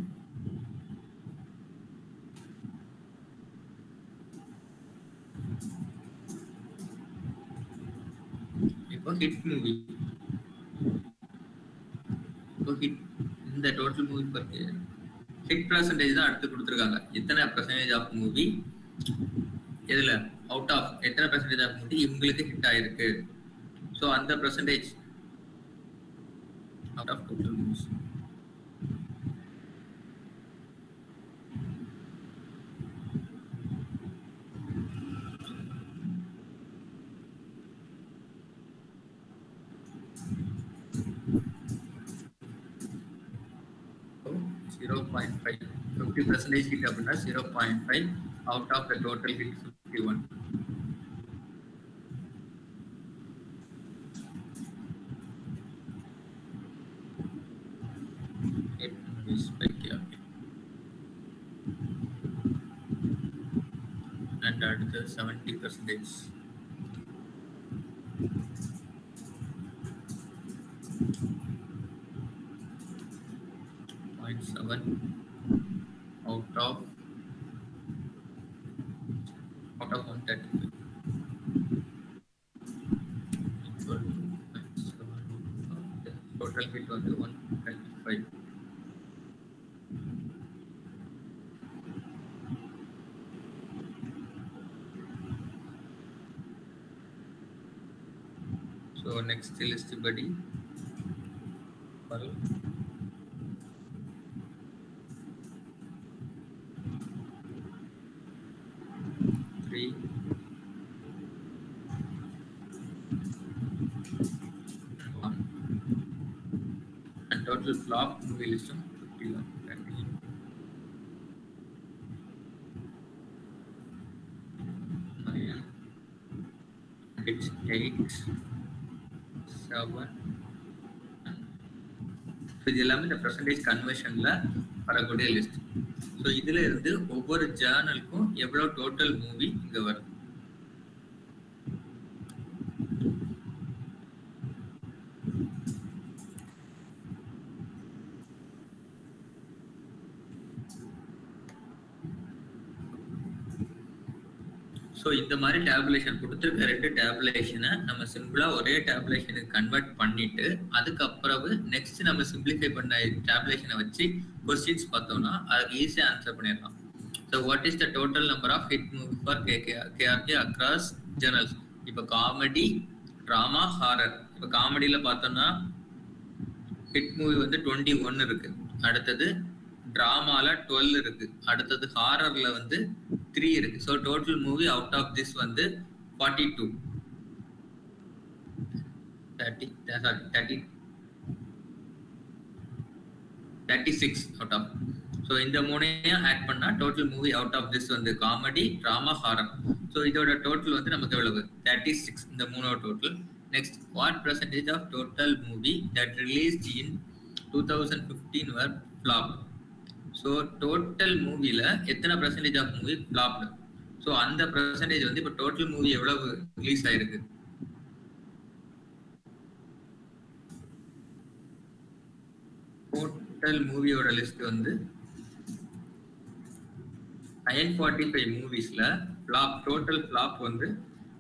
இப்போ ஹிட் மூவி இப்போ ஹிட் இந்த டோட்டல் மூவி பத்தி ஹிட் பர்சன்டேஜ் தான் அடுத்து கொடுத்துருக்காங்க. எத்தனை பர்சன்டேஜ் ஆஃப் மூவி எதுல அவுட் ஆஃப் எத்தனை பர்சன்டேஜ் ஆஃப் மூவி இவங்களுக்கு ஹிட் ஆயிருக்கு. ஸோ அந்த percentage out of total movies. zero point five fifty percentage hit அப்படின்னா zero point five out of the total hit fifty-one. Hit movies by K R K. And அடுத்து seventy percentage. seven out of out of one thirty-five. Equal to seven. Total hit was one thirty-five. So next list buddy. three one and total flop movie list fifty-one. nine it's eight seven. So இது எல்லாமே இந்த percentage conversionல வரக்கூடிய list. So இதுல இருந்து ஒவ்வொரு ஜேர்னலுக்கும் எவ்வளவு total movie இங்க வருது. ஸோ இந்த மாதிரி டேபுலேஷன் கொடுத்துருக்க ரெண்டு டேபுலேஷனை நம்ம சிம்பிளா ஒரே டேபுலேஷனுக்கு கன்வெர்ட் பண்ணிட்டு அதுக்கப்புறம் நெக்ஸ்ட் நம்ம சிம்பிளிஃபை பண்ண டேபுலேஷனை வச்சு கொஸ்டின்ஸ் பார்த்தோம்னா அதுக்கு ஈஸியாக ஆன்சர் பண்ணிடலாம். So what is the total number of hit movie for K KRK across journals? இப்போ காமெடி, ட்ராமா, ஹாரர். இப்போ காமெடியில் பார்த்தோம்னா ஹிட் மூவி வந்து டுவெண்ட்டி ஒன் இருக்கு. அடுத்தது டிராமால டுவெல் இருக்கு. அடுத்தது ஹாரர்ல வந்து த்ரீ இருக்கு. So total movie out of this வந்து forty two thirty sorry thirty thirty six out of. So இந்த மூணையும் ஆட் பண்ணா total movie out of this வந்து காமெடி, ட்ராமா, ஹாரர். ஸோ இதோட டோட்டல் வந்து நமக்கு எவ்வளவு? Thirty six. இந்த மூணோட total. Next, what percentage of total movie that released in two thousand fifteen were flop? So total மூவில எத்தனை percentage of movie flopped? So அந்த பர்சன்டேஜ் வந்து இப்போ டோட்டல் மூவி எவ்வளவு ரிலீஸ் ஆயிருக்கு? டோட்டல் மூவியோட லிஸ்ட் வந்து நைன் ஃபார்ட்டி ஃபைவ் மூவிஸ்ல ஃபிளாப் டோட்டல் ஃபிளாப் வந்து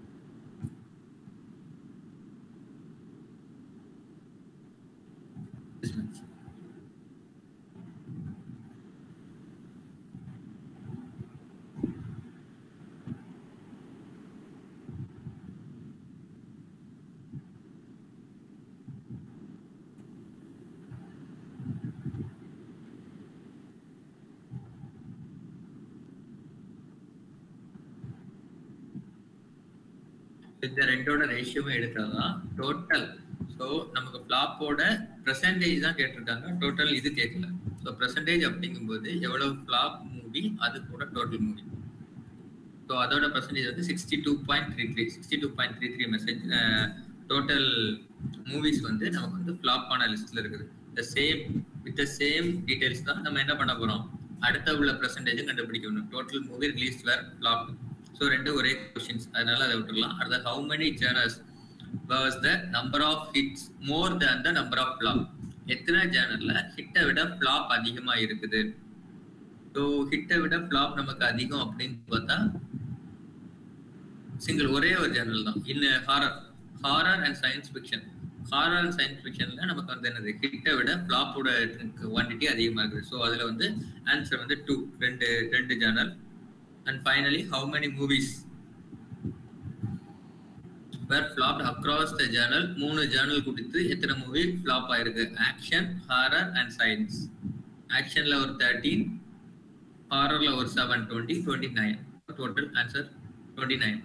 இந்த ரெண்டோட ரேஷியோவும் எடுத்தாதான் டோட்டல். ஸோ நமக்கு ஃபிளாப்போட பெர்சன்டேஜ் தான் கேட்டிருக்காங்க, டோட்டல் இது கேட்கல. ஸோ பெர்சன்டேஜ் அப்படிங்கும்போது எவ்வளவு ஃபிளாப் மூவி அது கூட டோட்டல் மூவி. ஸோ அதோட பெர்சன்டேஜ் வந்து sixty two point three three sixty two point three three message total movies வந்து நமக்கு வந்து ஃபிளாப்பான லிஸ்ட்ல இருக்குது. The same with the same details தான் நம்ம என்ன பண்ண போறோம், அடுத்த உள்ள பெர்சன்டேஜும் கண்டுபிடிக்கணும். Total movie release were flop. So ரெண்டு ஒரே கொஸ்டின்ஸ், அதனால அதை விட்டுடலாம். அடுத்த how many journals was the number of hits more than the number of flop. எத்தனை ஜேர்னல்ல ஹிட்டை விட ஃபிளாப் அதிகமா இருக்குது. ஸோ ஹிட்டை விட ஃபிளாப் நமக்கு அதிகம் அப்படின்னு பார்த்தா சிங்கிள் ஒரே ஒரு ஜேர்னல் தான். In horror horror and science fiction horror and science ஃபிக்ஷன்ல நமக்கு வந்து என்னது, ஹிட்டை விட ஃபிளாப்போட குவான்டிட்டி அதிகமாக இருக்குது. ஸோ அதுல வந்து ஆன்சர் வந்து டூ, ரெண்டு ரெண்டு journal. And finally, how many movies were flopped across the journal? மூணு ஜேர்னல் கொடுத்து எத்தனை மூவி ஃபிளாப் ஆயிருக்கு? Action, horror and science. ஆக்ஷன்ல ஒரு தேர்ட்டீன், ஹாரர்ல ஒரு seven, twenty, twenty nine. Total answer twenty nine.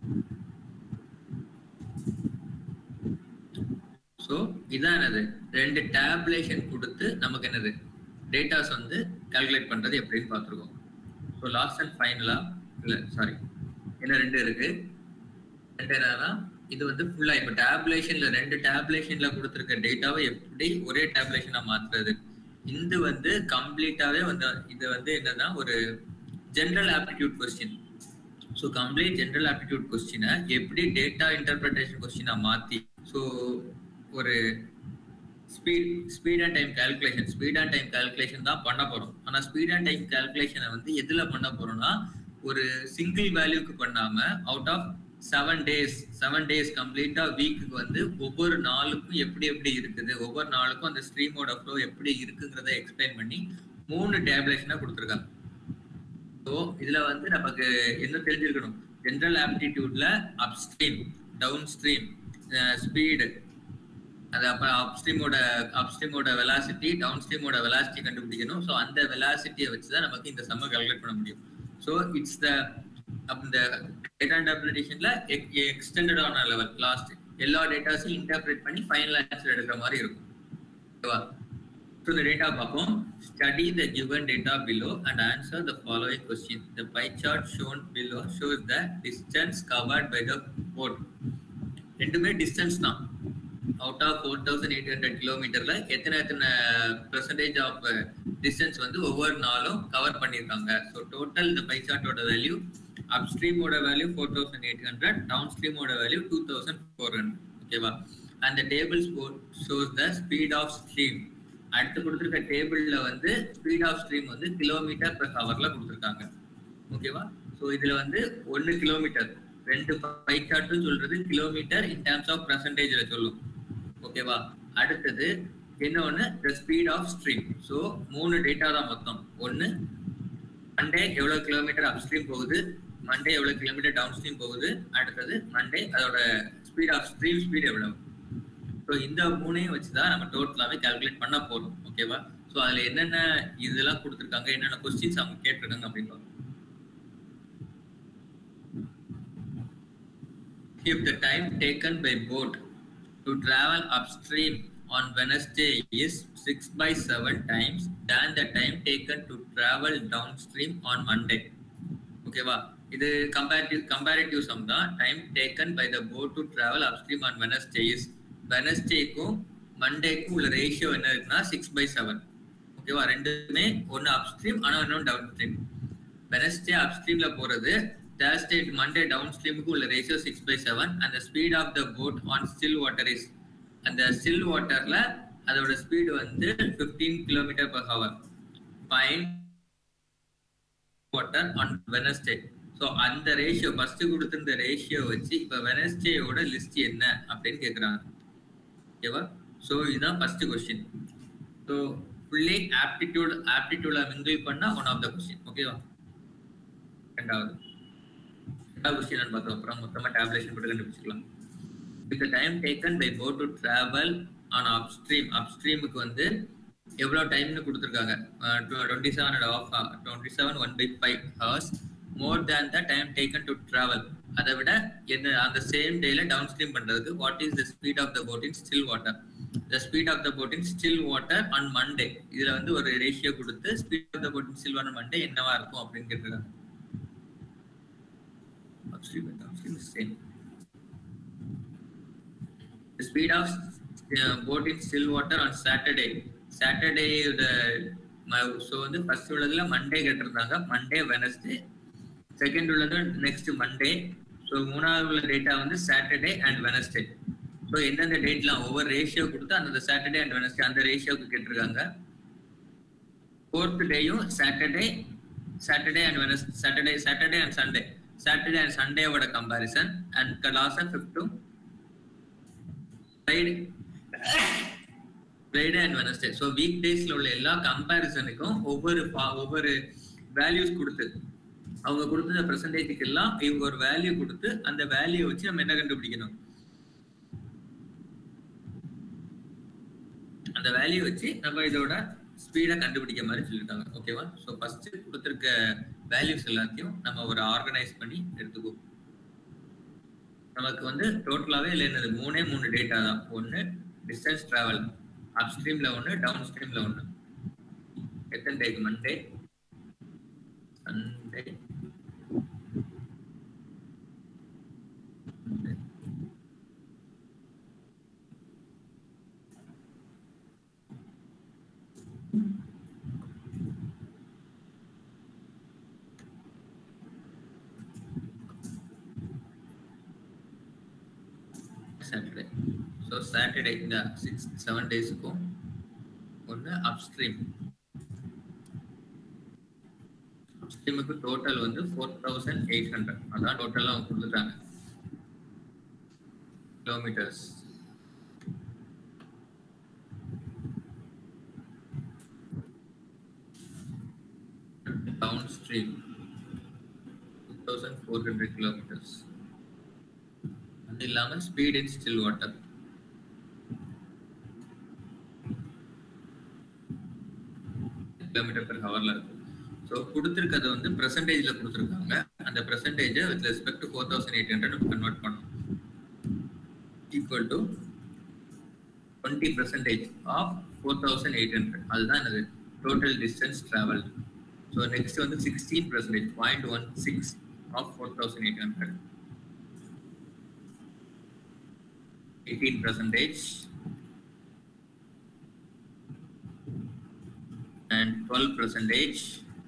So இதான் என்னது, ரெண்டு டேப்லேஷன் கொடுத்து நமக்கு என்னது டேட்டாஸ் வந்து கால்குலேட் பண்றது எப்படின்னு பார்த்துருக்கோம். ஸோ லாஸ்ட் அண்ட் ஃபைனலா இல்லை சாரி என்ன ரெண்டு இருக்கு. ரெண்டு என்னன்னா இது வந்து ஃபுல்லா இப்போ டேப்லேஷன்ல ரெண்டு டேப்லேஷன்ல கொடுத்துருக்க டேட்டாவை எப்படி ஒரே டேப்லேஷனா மாத்துறது. இது வந்து கம்ப்ளீட்டாவே வந்து இது வந்து என்னன்னா ஒரு general aptitude question. So complete general aptitude கொஸ்டினை எப்படி டேட்டா இன்டர்பிரேஷன் கொஸ்டினா மாத்தி, ஸோ ஒரு speed speed and time calculation speed and time calculation தான் பண்ண போறோம். ஆனா ஸ்பீட் அண்ட் டைம் கால்குலேஷனை வந்து எதுல பண்ண போறோம்னா ஒரு சிங்கிள் வேல்யூக்கு பண்ணாம out of seven days seven days கம்ப்ளீட்டா வீக்கு வந்து ஒவ்வொரு நாளுக்கும் எப்படி எப்படி இருக்குது, ஒவ்வொரு நாளுக்கும் அந்த ஸ்ட்ரீமோட ஃப்ளோ எப்படி இருக்குங்கிறத எக்ஸ்பிளைன் பண்ணி மூணு டேப்லேஷனா கொடுத்துருக்காங்க. ஸோ இதுல வந்து நமக்கு என்ன தெரிஞ்சிருக்கணும், ஜென்ரல் ஆப்டிடியூட்ல அப்ஸ்ட்ரீம், டவுன் ஸ்ட்ரீம், ஸ்பீடு, அது அப்புறம் அப்ஸ்ட்ரீமோட அப்ஸ்ட்ரீமோட வெலாசிட்டி, டவுன் ஸ்ட்ரீமோட வெலாசிட்டி கண்டுபிடிக்கணும். ஸோ அந்த வெலாசிட்டியை வச்சுதான் நமக்கு இந்த சம்ம கால்குலேட் பண்ண முடியும். ஸோ இட்ஸ் த இந்த டேட்டா இன்டர்பிரேஷன்ல எக்ஸ்டெண்டடான லெவல், லாஸ்ட் எல்லா டேட்டாஸையும் இன்டர்பிரேட் பண்ணி ஃபைனல் ஆன்சர் எடுக்கிற மாதிரி இருக்கும். ஓகேவா? ஸோ இந்த டேட்டா பார்ப்போம். Study the given data below and answer the following question. The pie chart shown below shows the distance covered by the boat. ரெண்டுமே டிஸ்டன்ஸ் தான். Out of four thousand eight hundred கிலோமீட்டர்ல எத்தனை எத்தனை percentage of distance வந்து ஒவ்வொரு நாளும் cover பண்ணியிருக்காங்க. So total இந்த பை சார்ட்டோட வேல்யூ, அப் ஸ்ட்ரீமோட value four thousand eight hundred, down ஸ்ட்ரீமோட value two thousand four hundred. ஓகேவா? அந்த table shows the speed of stream. அடுத்து கொடுத்துருக்க டேபிள்ல வந்து ஸ்பீட் ஆஃப் ஸ்ட்ரீம் வந்து கிலோமீட்டர் பெர் ஹவர்ல கொடுத்துருக்காங்க. ஓகேவா? ஸோ இதுல வந்து ஒன்னு கிலோமீட்டர், ரெண்டு பை சார்ட்டும் சொல்றது கிலோமீட்டர் இன் டர்ம்ஸ் ஆஃப் பெர்சன்டேஜ்ல சொல்லும். ஓகேவா? அடுத்தது என்ன ஒண்ணு, the speed of stream. So மூணு டேட்டா தான் மொத்தம். ஒன்னு மண்டே எவ்வளவு கிலோமீட்டர் அப் ஸ்ட்ரீம் போகுது, மண்டே எவ்வளவு கிலோமீட்டர் டவுன் ஸ்ட்ரீம் போகுது, அடுத்தது மண்டே அதோட ஸ்பீட் ஆஃப் ஸ்ட்ரீம் ஸ்பீட் எவ்வளவு. ஸோ இந்த மூணையும் வச்சுதான் நம்ம டோட்டலாவே கால்குலேட் பண்ண போறோம். ஓகேவா? ஸோ அதுல என்னென்ன இதெல்லாம் கொடுத்துருக்காங்க, என்னென்ன கொஸ்டின்ஸ் அவங்க கேட்டிருக்காங்க அப்படின்னு பார்ப்போம். If the time taken by boat to travel upstream on Wednesday is six by seven times than the time taken to travel downstream on Monday. ஓகேவா? இது கம்பேரிட்டிவ் கம்பேரிட்டிவ் சம் தான். Time taken by the boat to travel upstream on Wednesday is, வெனஸ்டேக்கும் மண்டேக்கும் உள்ள ratio என்ன இருக்குன்னா six by seven. ஓகேவா? ரெண்டுமே ஒன்னு அப்ஸ்ட்ரீம் ஆனா இன்னொன்று டவுன் ஸ்ட்ரீம். வெனஸ்டே அப்ஸ்ட்ரீம்ல போறது, Thursday Monday downstream க்கு உள்ள ratio six by seven. and the speed of the boat on still water is, அந்த still waterல அதோட ஸ்பீடு வந்து fifteen kilometre per hour. Find water on Wednesday. So அந்த ratio first கொடுத்திருந்த ratio வச்சு இப்போ வெனஸ்டேயோட லிஸ்ட் என்ன அப்படின்னு கேட்குறாங்க. ஓகேவா? ஸோ இதுதான் first question. So fully aptitude ஆப்டிடியூட மிங்கிள் பண்ணா ஒன் ஆஃப் த கொஸ்டின். ஓகேவா? ரெண்டாவது ரெண்டாவது கொஸ்டின் பார்த்தோம். அப்புறம் மொத்தமாக டேப்லேஷன் போட்டு கண்டுபிடிச்சிக்கலாம். With time taken by boat to travel on upstream. அப்ஸ்ட்ரீமுக்கு வந்து எவ்வளோ டைம்னு கொடுத்துருக்காங்க? Twenty seven and of twenty seven one by five hours more than the time taken to travel. அதை விட என்ன அந்த சேம் டேல டவுன் ஸ்ட்ரீம் பண்றதுக்கு what is the speed of the boat in still water? The speed of the boat in still water on Monday. இதுல வந்து ஒரு ratio கொடுத்து speed of the boat in still water Monday என்னவா இருக்கும் அப்படின்னு கேட்டிருக்காங்க. upstream and downstream is same. The speed of uh, boat in still water on Saturday. Saturday the so வந்து first உள்ளதுல மண்டே கேட்டிருந்தாங்க. Monday Wednesday. செகண்ட் உள்ளது next Monday. So மூணாவது உள்ள டேட்டா வந்து சாட்டர்டே அண்ட் வெனஸ்டே. ஸோ எந்தெந்த டேட்லாம் ஒவ்வொரு ratio கொடுத்து அந்த சாட்டர்டே அண்ட் வெனஸ்டே அந்த ரேஷியோக்கு கேட்டிருக்காங்க. ஃபோர்த் டேயும் Saturday Saturday and Wednesday Saturday Saturday and Sunday Saturday and சண்டேவோட கம்பாரிசன் அண்ட் லாஸ்ட் ஃபிஃப்த்தும் Friday Friday and Wednesday. So week டேஸ்ல உள்ள எல்லா கம்பாரிசனுக்கும் ஒவ்வொரு ஒவ்வொரு வேல்யூஸ் கொடுத்து அவங்க கொடுத்த பெர்சன்டேஜுக்கு எல்லாம் இவங்க ஒரு வேல்யூ கொடுத்து அந்த வேல்யூ வச்சு நம்ம என்ன கண்டுபிடிக்கணும்? அந்த வேல்யூ வச்சு நம்ம இதோட ஸ்பீடை கண்டுபிடிக்க மாதிரி சொல்லியிருக்காங்க. ஓகேவா? ஸோ ஃபர்ஸ்ட் கொடுத்துருக்க வேல்யூஸ் எல்லாத்தையும் நம்ம ஒரு ஆர்கனைஸ் பண்ணி எடுத்துக்குவோம். நமக்கு வந்து டோட்டலாவே இல்லை என்னது மூணே மூணு டேட்டா தான். ஒன்று டிஸ்டன்ஸ் டிராவல் அப் ஸ்ட்ரீம்ல ஒன்று டவுன் ஸ்ட்ரீம்ல ஒன்று. எத்தனை டேக்கு? Monday Sunday Saturday. So Saturday இந்த சிக்ஸ் செவன் டேஸுக்கும் ஒன்று அப்ஸ்ட்ரீம். அப்ஸ்ட்ரீமுக்கு டோட்டல் வந்து ஃபோர் தௌசண்ட் எயிட் ஹண்ட்ரட் அதான் டோட்டலாக அவங்க கொடுத்துட்டாங்க kilometres. Down stream two thousand four hundred kilometres. அது இல்லாமல் speed in still water kilometre per ஹவர்ல இருக்கு. ஸோ கொடுத்துருக்கிறது வந்து பெர்சன்டேஜ்ல கொடுத்துருக்காங்க. அந்த பெர்சன்டேஜை with respect to four thousand eight hundred convert பண்ணணும். Equal to twenty percentage of four thousand eight hundred அதுதான் என்னது total distance travel. So next வந்து sixteen percentage point one six of four thousand eight hundred. eighteen percentage and twelve percentage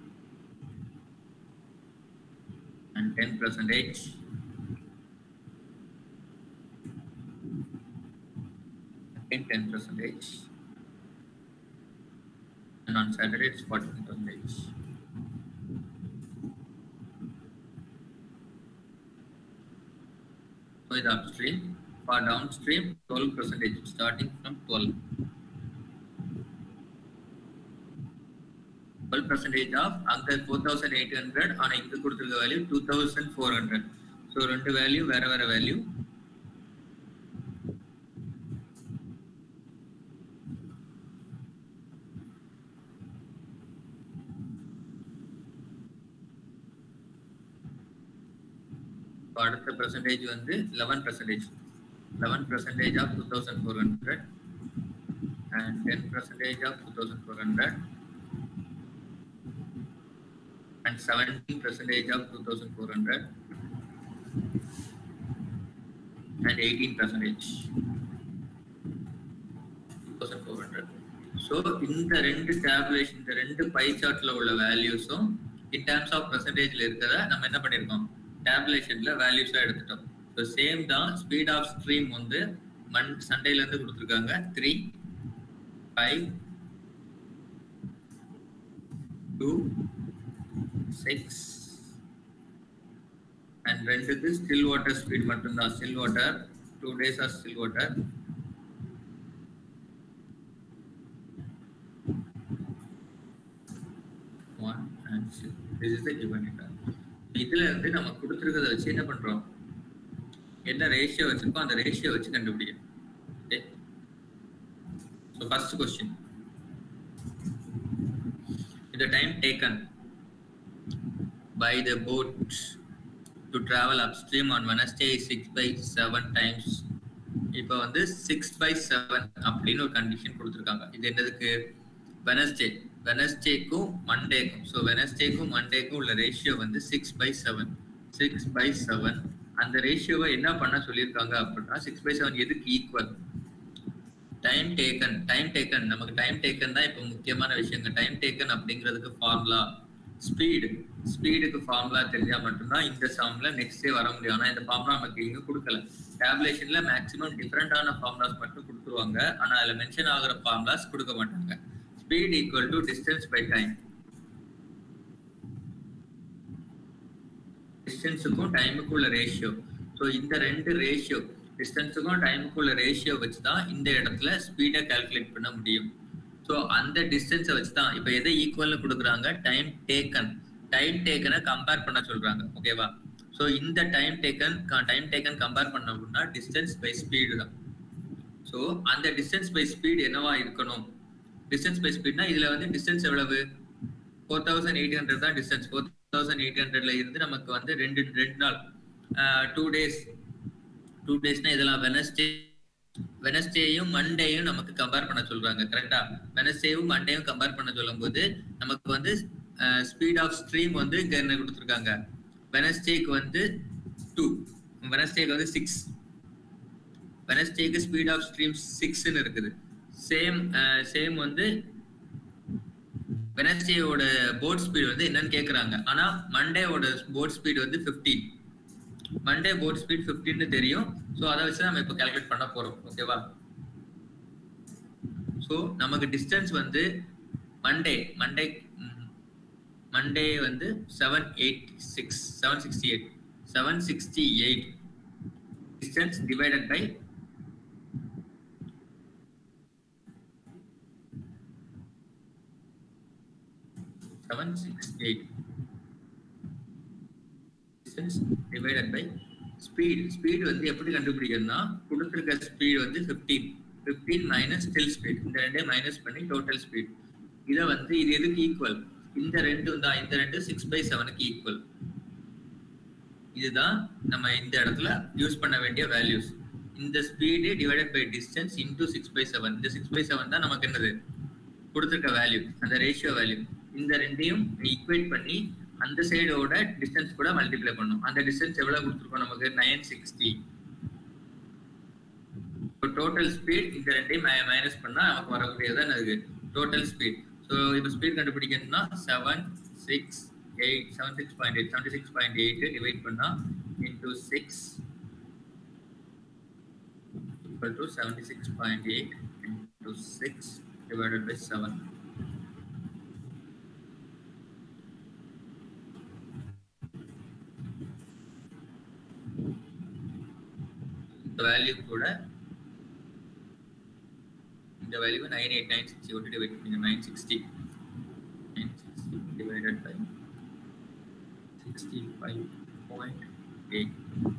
and ten percentage and ten percentage and on Saturday it's fourteen percentage. So it's upstream. For downstream twelve percentage starting from twelve. twelve percentage of angle four thousand eight hundred on inga kuduthirukka value two thousand four hundred. So rendu value vera vera value. அடுத்த percentage வந்து eleven percentage. eleven percentage of two thousand four hundred and ten percentage of two thousand four hundred and seventeen percentage of two thousand four hundred and eighteen percentage two thousand four hundred. So இந்த ரெண்டு tabulation இந்த ரெண்டு by சார்ட்ல உள்ள வேல்யூஸும் in terms of percentage ல இருக்கறத நம்ம என்ன பண்ணிருக்கோம் டேபுலேஷன்ல வேல்யூஸா எடுத்துட்டோம். So same தான் ஸ்பீட் ஆஃப் ஸ்ட்ரீம் வந்து மண் சண்டேல இருந்து கொடுத்துருக்காங்க three five two six and ரெண்டுக்கு still water speed மட்டும்தான். still water two days of still water one and six. This is the given data. இதுல இருந்து நம்ம கொடுத்திருக்கிறத வச்சு என்ன பண்றோம், என்ன ரேஷியோ வச்சிருக்கோம் அந்த ரேஷியோ வச்சு கண்டுபிடிக்கணும். Okay, so first question, the time taken by the boat to travel upstream on Wednesday is six by seven times. இப்போ வந்து six by seven அப்படின்னு ஒரு கண்டிஷன் கொடுத்துருக்காங்க. இது என்னதுக்கு, வெனஸ்டே வெனஸ்டேக்கும் மண்டேக்கும். ஸோ வெனஸ்டேக்கும் மண்டேக்கும் உள்ள ரேஷியோ வந்து six by seven six by seven அந்த ரேஷியோவை என்ன பண்ண சொல்லியிருக்காங்க அப்படின்னா, சிக்ஸ் பை செவன் எதுக்கு equal, time taken. Time taken நமக்கு டைம் டேக்கன் தான் இப்போ முக்கியமான விஷயங்க. டைம் டேக்கன் அப்படிங்கிறதுக்கு ஃபார்முலா ஸ்பீடு. ஸ்பீடுக்கு ஃபார்முலா தெரிஞ்சா மட்டும்தான் இந்த சம்ல நெக்ஸ்ட் டே வர முடியும். ஆனால் இந்த ஃபார்முலா நமக்கு இங்கே கொடுக்கல. டேப்லேஷன்ல மேக்ஸிமம் டிஃப்ரெண்டான ஃபார்முலாஸ் மட்டும் கொடுத்துருவாங்க, ஆனால் அதில் மென்ஷன் ஆகிற ஃபார்முலாஸ் கொடுக்க மாட்டாங்க. Speed equal to distance by time. டிஸ்டன்ஸுக்கும் டைமுக்கும் உள்ள ரேஷியோ. ஸோ இந்த ரெண்டு ரேஷியோ, டிஸ்டன்ஸுக்கும் டைமுக்கும் உள்ள ரேஷியோ வச்சு தான் இந்த இடத்துல ஸ்பீடை கால்குலேட் பண்ண முடியும். ஸோ அந்த டிஸ்டன்ஸை வச்சு தான் இப்போ எதை ஈக்குவல்னு கொடுக்குறாங்க, டைம் டேக்கன். டைம் டேக்கனை கம்பேர் பண்ண சொல்றாங்க. ஓகேவா, ஸோ இந்த time taken time taken compare பண்ண அப்படின்னா டிஸ்டன்ஸ் பை ஸ்பீடு தான். ஸோ அந்த டிஸ்டன்ஸ் பை ஸ்பீடு என்னவா இருக்கணும், டிஸ்டன்ஸ் பை ஸ்பீட்னா இதுல வந்து டிஸ்டன்ஸ் எவ்வளவு, ஃபோர் தௌசண்ட் எயிட் ஹண்ட்ரட் தான் டிஸ்டன்ஸ். ஃபோர் தௌசண்ட் எயிட் ஹண்ட்ரட்ல இருந்து நமக்கு வந்து ரெண்டு ரெண்டு நாள் டூ டேஸ் டூ டேஸ்னா இதெல்லாம் வெனஸ்டே வெனஸ்டேயும் மண்டேயும் நமக்கு கம்பேர் பண்ண சொல்றாங்க. கரெக்டா, வெனஸ்டேயும் மண்டேயும் கம்பேர் பண்ண சொல்லும் போது நமக்கு வந்து ஸ்பீட் ஆஃப் ஸ்ட்ரீம் வந்து இங்க என்ன கொடுத்துருக்காங்க, வெனஸ்டேக்கு வந்து டூ, வெனஸ்டேக்கு வந்து சிக்ஸ், வெனஸ்டேக்கு ஸ்பீட் ஆஃப் ஸ்ட்ரீம் சிக்ஸ்ன்னு இருக்குது. சேம் சேம் வந்து வெனஸ்டேயோட போட் ஸ்பீட் வந்து என்னன்னு கேக்குறாங்க. ஆனா மண்டேவோட போட் ஸ்பீட் வந்து fifteen. Monday boat speed fifteen தெரியும். ஸோ அதை வச்சு நம்ம இப்போ கால்குலேட் பண்ண போறோம். ஓகேவா, ஸோ நமக்கு டிஸ்டன்ஸ் வந்து மண்டே மண்டே மண்டே வந்து seven eight six seven sixty eight seven sixty eight distance divided by seven sixty-eight distance divided by speed. speed வந்து எப்படி கண்டுபிடிக்கணும்னா, கொடுத்திருக்க ஸ்பீட் வந்து fifteen fifteen minus still speed, இந்த ரெண்டே மைனஸ் பண்ணி டோட்டல் ஸ்பீட். இத வந்து இது எதுக்கு ஈக்குவல், இந்த ரெண்டு தான், இந்த ரெண்டு சிக்ஸ் பை செவனுக்கு ஈக்குவல். இதுதான் நம்ம இந்த இடத்துல யூஸ் பண்ண வேண்டிய வேல்யூஸ். இந்த speed divided by distance into six by seven. இந்த சிக்ஸ் பை செவன் தான் நமக்கு என்னது கொடுத்திருக்க வேல்யூ, அந்த ரேஷியோ வேல்யூ. இந்த ரெண்டையும் ஈக்குவேட் பண்ணி அந்த சைடோட டிஸ்டன்ஸ் கூட மல்டிப்ளை பண்ணும். அந்த டிஸ்டன்ஸ் எவ்வளவு கொடுத்துருக்கோம் நமக்கு, நைன் சிக்ஸ்டி. டோட்டல் ஸ்பீட் இந்த ரெண்டையும் மைனஸ் பண்ணா நமக்கு வரக்கூடியதான் அது டோட்டல் ஸ்பீட். ஸோ இப்போ ஸ்பீட் கண்டுபிடிக்கணும்னா seven six eight seven six point eight seventy six point eight divide பண்ணா into six equal to seventy six point eight into six divided by seven. The value கூட இந்த value nine eight nine sixty ஓட divide பண்ணுங்க. nine sixty nine sixty divided by sixty-five point eight.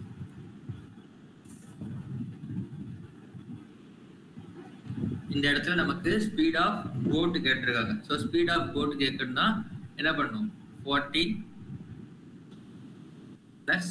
இந்த இடத்துல நமக்கு speed of boat கேட்டிருக்காங்க. So speed of boat கேட்கணும்னா என்ன பண்ணும், fourteen பிளஸ்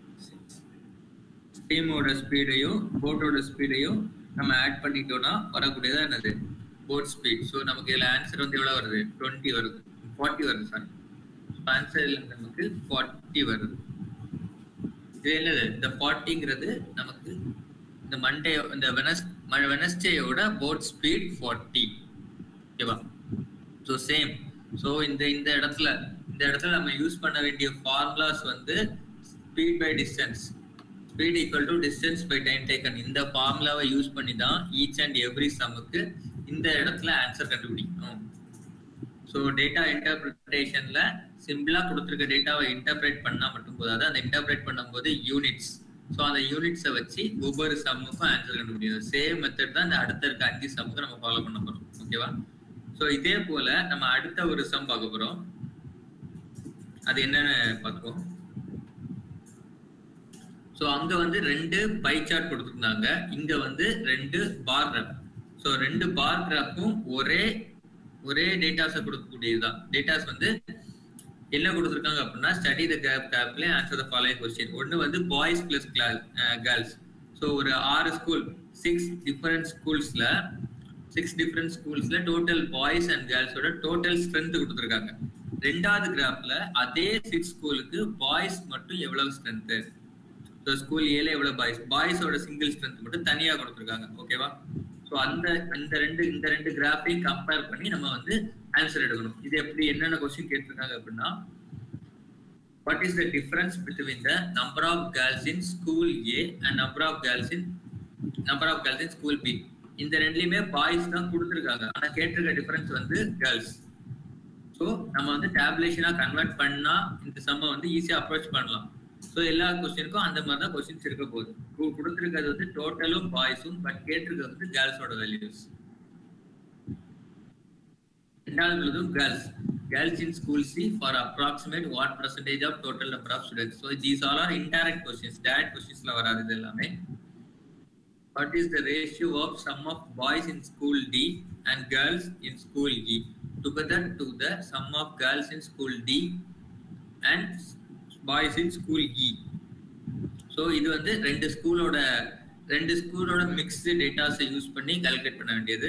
ஸ்ட்ரீமோட ஸ்பீடையும் போட்டோட ஸ்பீடையும் நம்ம ஆட் பண்ணிட்டோம்னா வரக்கூடியதான் என்னது, போட் ஸ்பீட். ஸோ நமக்கு இதில் ஆன்சர் வந்து எவ்வளோ வருது, டுவெண்ட்டி வருது, ஃபார்ட்டி வருது சாரி. ஆன்சர் நமக்கு ஃபார்ட்டி வருது. இது என்னது, இந்த ஃபார்ட்டிங்கிறது நமக்கு இந்த மண்டே இந்த வெனஸ் வெனஸ்டேயோட போட் ஸ்பீட் ஃபார்ட்டி. ஓகேவா, ஸோ சேம். ஸோ இந்த இந்த இடத்துல இந்த இடத்துல நம்ம யூஸ் பண்ண வேண்டிய ஃபார்முலாஸ் வந்து speed by distance, speed equal to distance by time taken. இந்த ஃபார்முலாவை யூஸ் பண்ணி தான் ஈச் அண்ட் எவ்ரி சம்முக்கு இந்த இடத்துல ஆன்சர் கண்டுபிடிக்கணும். ஸோ டேட்டா இன்டர்பிரிட்டேஷன்ல சிம்பிளா கொடுத்துருக்க டேட்டாவை இன்டர்பிரேட் பண்ணா மட்டும் போதாது, அந்த இன்டர்பிரேட் பண்ணும்போது யூனிட்ஸ், ஸோ அந்த யூனிட்ஸை வச்சு ஒவ்வொரு சம்முக்கும் ஆன்சர் கண்டுபிடிக்கும். சேம் மெத்தட் தான் இந்த அடுத்த இருக்க அஞ்சு சம்முக்கு நம்ம ஃபாலோ பண்ண போறோம். ஓகேவா? ஸோ இதே போல நம்ம அடுத்த ஒரு சம் பார்க்க போறோம். அது என்னன்னு பார்ப்போம். ஸோ அங்க வந்து ரெண்டு பை சார்ட் கொடுத்துருந்தாங்க, இங்க வந்து ரெண்டு பார் கிராஃப். ஸோ ரெண்டு பார் கிராஃபும் ஒரே ஒரே டேட்டாஸை கொடுக்கக்கூடியதுதான். டேட்டாஸ் வந்து என்ன கொடுத்துருக்காங்க அப்படின்னா, ஸ்டடி த கேப் கேப்ல ஆன்சர் த ஃபாலோயிங் கொஸ்டின். ஒன்று வந்து பாய்ஸ் பிளஸ் கேர்ள்ஸ். ஸோ ஒரு ஆறு ஸ்கூல், சிக்ஸ் டிஃபரெண்ட் ஸ்கூல்ஸ்ல சிக்ஸ் டிஃபரெண்ட் ஸ்கூல்ஸ்ல டோட்டல் பாய்ஸ் அண்ட் கேர்ள்ஸோட டோட்டல் ஸ்ட்ரென்த் கொடுத்துருக்காங்க. ரெண்டாவது கிராஃப்ல அதே சிக்ஸ் ஸ்கூலுக்கு பாய்ஸ் மட்டும் எவ்வளவு ஸ்ட்ரென்த், ஸோ ஸ்கூல் ஏல எவ்வளவு பாய்ஸ், பாய்ஸோட சிங்கிள் ஸ்ட்ரென்த் மட்டும் தனியா கொடுத்துருக்காங்க. ஓகேவா? ஸோ அந்த இந்த ரெண்டு இந்த ரெண்டு கிராஃபையும் கம்பேர் பண்ணி நம்ம வந்து ஆன்சர் எடுக்கணும். இது எப்படி என்னென்ன கொஸ்டின் கேட்டிருக்காங்க அப்படின்னா, what is the difference between the number of girls in school A and number of girls in number of girls in school B. இந்த ரெண்டுலயுமே பாய்ஸ் தான் கொடுத்துருக்காங்க, ஆனா கேட்டிருக்க டிஃபரன்ஸ் வந்து கேர்ள்ஸ். ஸோ நம்ம வந்து டேபுலேஷனா கன்வெர்ட் பண்ணா இந்த சம்மை வந்து ஈஸியா அப்ரோச் பண்ணலாம். ஸோ எல்லா கொஸ்டினுக்கும் அந்த மாதிரி தான் கொஸ்டின்ஸ் இருக்க போகுது. கொடுத்துருக்கிறது வந்து டோட்டலும் பாய்ஸும், பட் கேட்டிருக்கிறது வந்து கேர்ள்ஸோட வேல்யூஸ். ரெண்டாவது girls girls in school C for approximate what percentage of total number of students. So these all are indirect questions, direct கொஸ்டின்ஸ்ல வராது இது எல்லாமே. What is the ratio of sum of boys in school D and girls in school E together to the sum of girls in school D and boys in school E. So இது வந்து ரெண்டு ஸ்கூலோட ரெண்டு ஸ்கூலோட mixed டேட்டாஸை use பண்ணி calculate பண்ண வேண்டியது.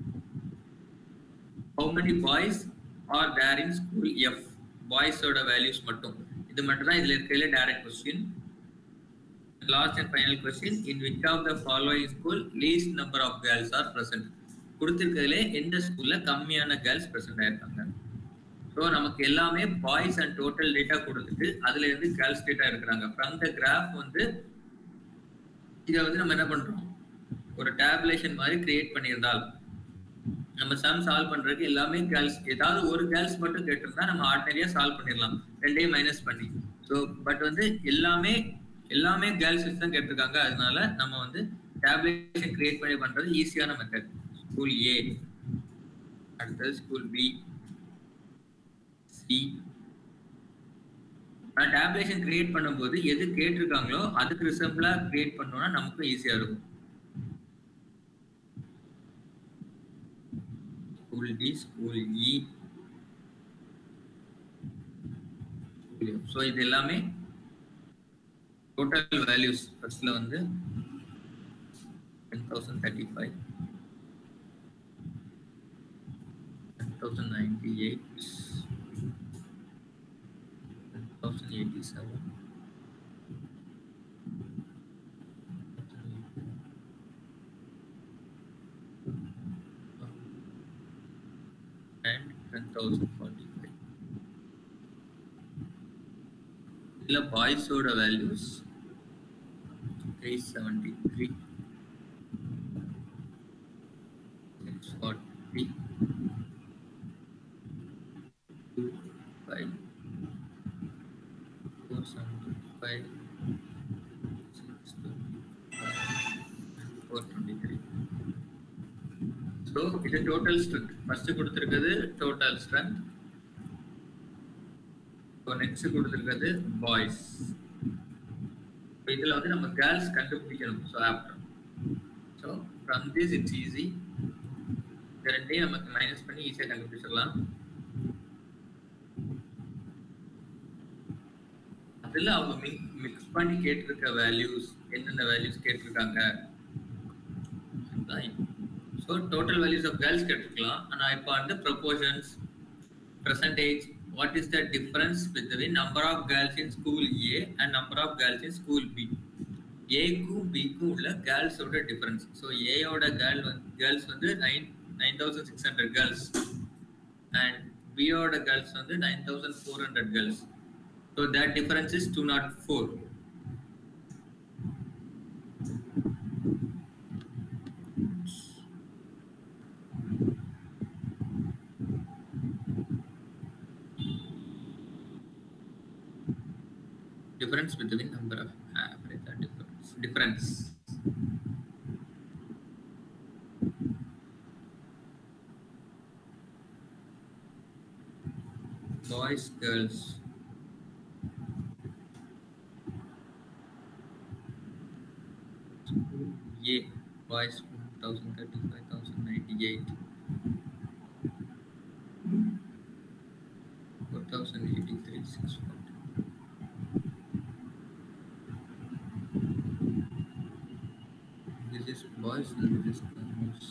how many boys are there in school F, boys ஓட வேல்யூஸ் மட்டும், இது மட்டும் தான் இதுல இருக்கிற direct question. Last and final question, in which of the following school least number of girls are present. கொடுத்திருக்கிறதுல எந்த ஸ்கூல்ல கம்மியான கேர்ள்ஸ் பிரசன்ட் ஆயிருக்காங்க. ஸோ நமக்கு எல்லாமே பாய்ஸ் அண்ட் டோட்டல் டேட்டா கொடுத்துட்டு அதுல இருந்து கேர்ள்ஸ் டேட்டா இருக்கிறாங்க. ஃப்ரம் த கிராஃப் வந்து இதை வந்து நம்ம என்ன பண்றோம், ஒரு டேபுலேஷன் மாதிரி கிரியேட் பண்ணியிருந்தால் நம்ம சம் சால்வ் பண்றதுக்கு எல்லாமே கேர்ள்ஸ், ஏதாவது ஒரு கேர்ள்ஸ் மட்டும் கேட்டிருந்தா நம்ம ஆர்டினரியா சால்வ் பண்ணிடலாம் ரெண்டையும் மைனஸ் பண்ணி. ஸோ பட் வந்து எல்லாமே எல்லாமே கேர்ள்ஸ் தான் கேட்டிருக்காங்க, அதனால நம்ம வந்து டேபுலேஷன் கிரியேட் பண்ணி பண்றது ஈஸியான மெத்தட். ஸ்கூல் ஏ, அடுத்தது ஸ்கூல் பி, சி. நான் டேபுலேஷன் கிரியேட் பண்ணும்போது எது கேட்டிருக்காங்களோ அதுக்கு ரிசம்பிளா கிரியேட் பண்ணோம்னா நமக்கு ஈஸியா இருக்கும். School D, school E, so இது எல்லாமே டோட்டல் வேல்யூஸ். ஃபர்ஸ்ட்ல வந்து ten thousand thirty-five, ten thousand ninety-eight, ten thousand eighty-seven, and ten thousand forty-five. இதுல பாய்ஸோட values eight seventy-three, six forty, two five, four seventy-five, six twenty-five, four twenty-three. So இது total strength. First கொடுத்திருக்கிறது total strength. So next கொடுத்திருக்கிறது boys. இதுல வந்து நம்ம girls கண்டுபிடிக்கணும். So after, so from this it's easy. இந்த ரெண்டையும் நமக்கு மைனஸ் பண்ணி ஈஸியா கண்டுபிடிச்சிடலாம். அதுல அவங்க மிக்ஸ் பண்ணி கேட்டிருக்க வேல்யூஸ் என்னென்ன வேல்யூஸ் கேட்டிருக்காங்க. So total values of girls கேட்டிருக்கலாம். ஆனால் இப்போ வந்து proportions, percentage, what is the difference between number of girls in school A and number of girls in school B. A க்கும் B க்கும் உள்ள girls ஓட difference. So A ஓட girl girls வந்து nine thousand six hundred girls and B ஓட girls வந்து nine thousand four hundred girls. So that difference is two hundred four. difference between number of average and difference. Difference. Boys, girls. A. Boys one thousand thirty-five thousand ninety-eight. four thousand eighty-three six forty. This is boys and this is girls.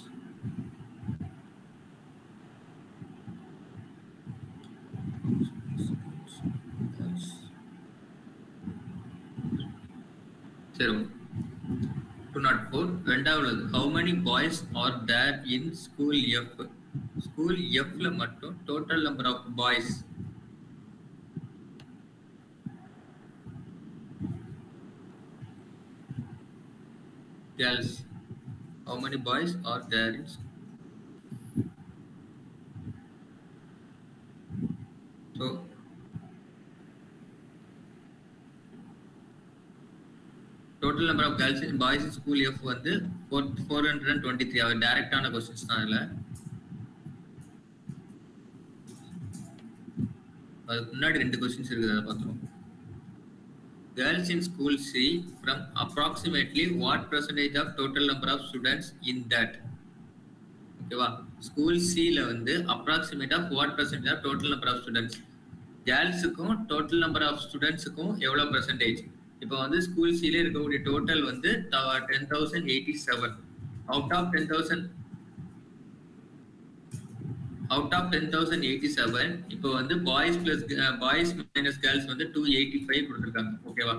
Zero. two oh four. ரெண்டாவது, how many boys are there in school F? School F ல மட்டும் total number of boys. Girls. How many boys are there in school? So total number of girls in boys in school F வந்து four hundred twenty-three. அவர் டைரக்டான questions தான் இதுல. அதுக்கு முன்னாடி ரெண்டு क्वेश्चंस இருக்குது, அத பாத்துறோம். Girls in school C from approximately what percentage of total number of students in that? ஓகேவா? ஸ்கூல் C ல வந்து approximate of what percentage of total number of students? girls-க்கும் total number of students-க்கும் எவ்வளவு percentage? இப்போ வந்து school C ல இருக்கக்கூடிய total வந்து ten thousand eighty-seven. Out of ten thousand out of ten thousand eighty-seven, இப்போ வந்து boys plus uh, boys minus girls வந்து two eighty-five கொடுத்திருக்காங்க. ஓகேவா?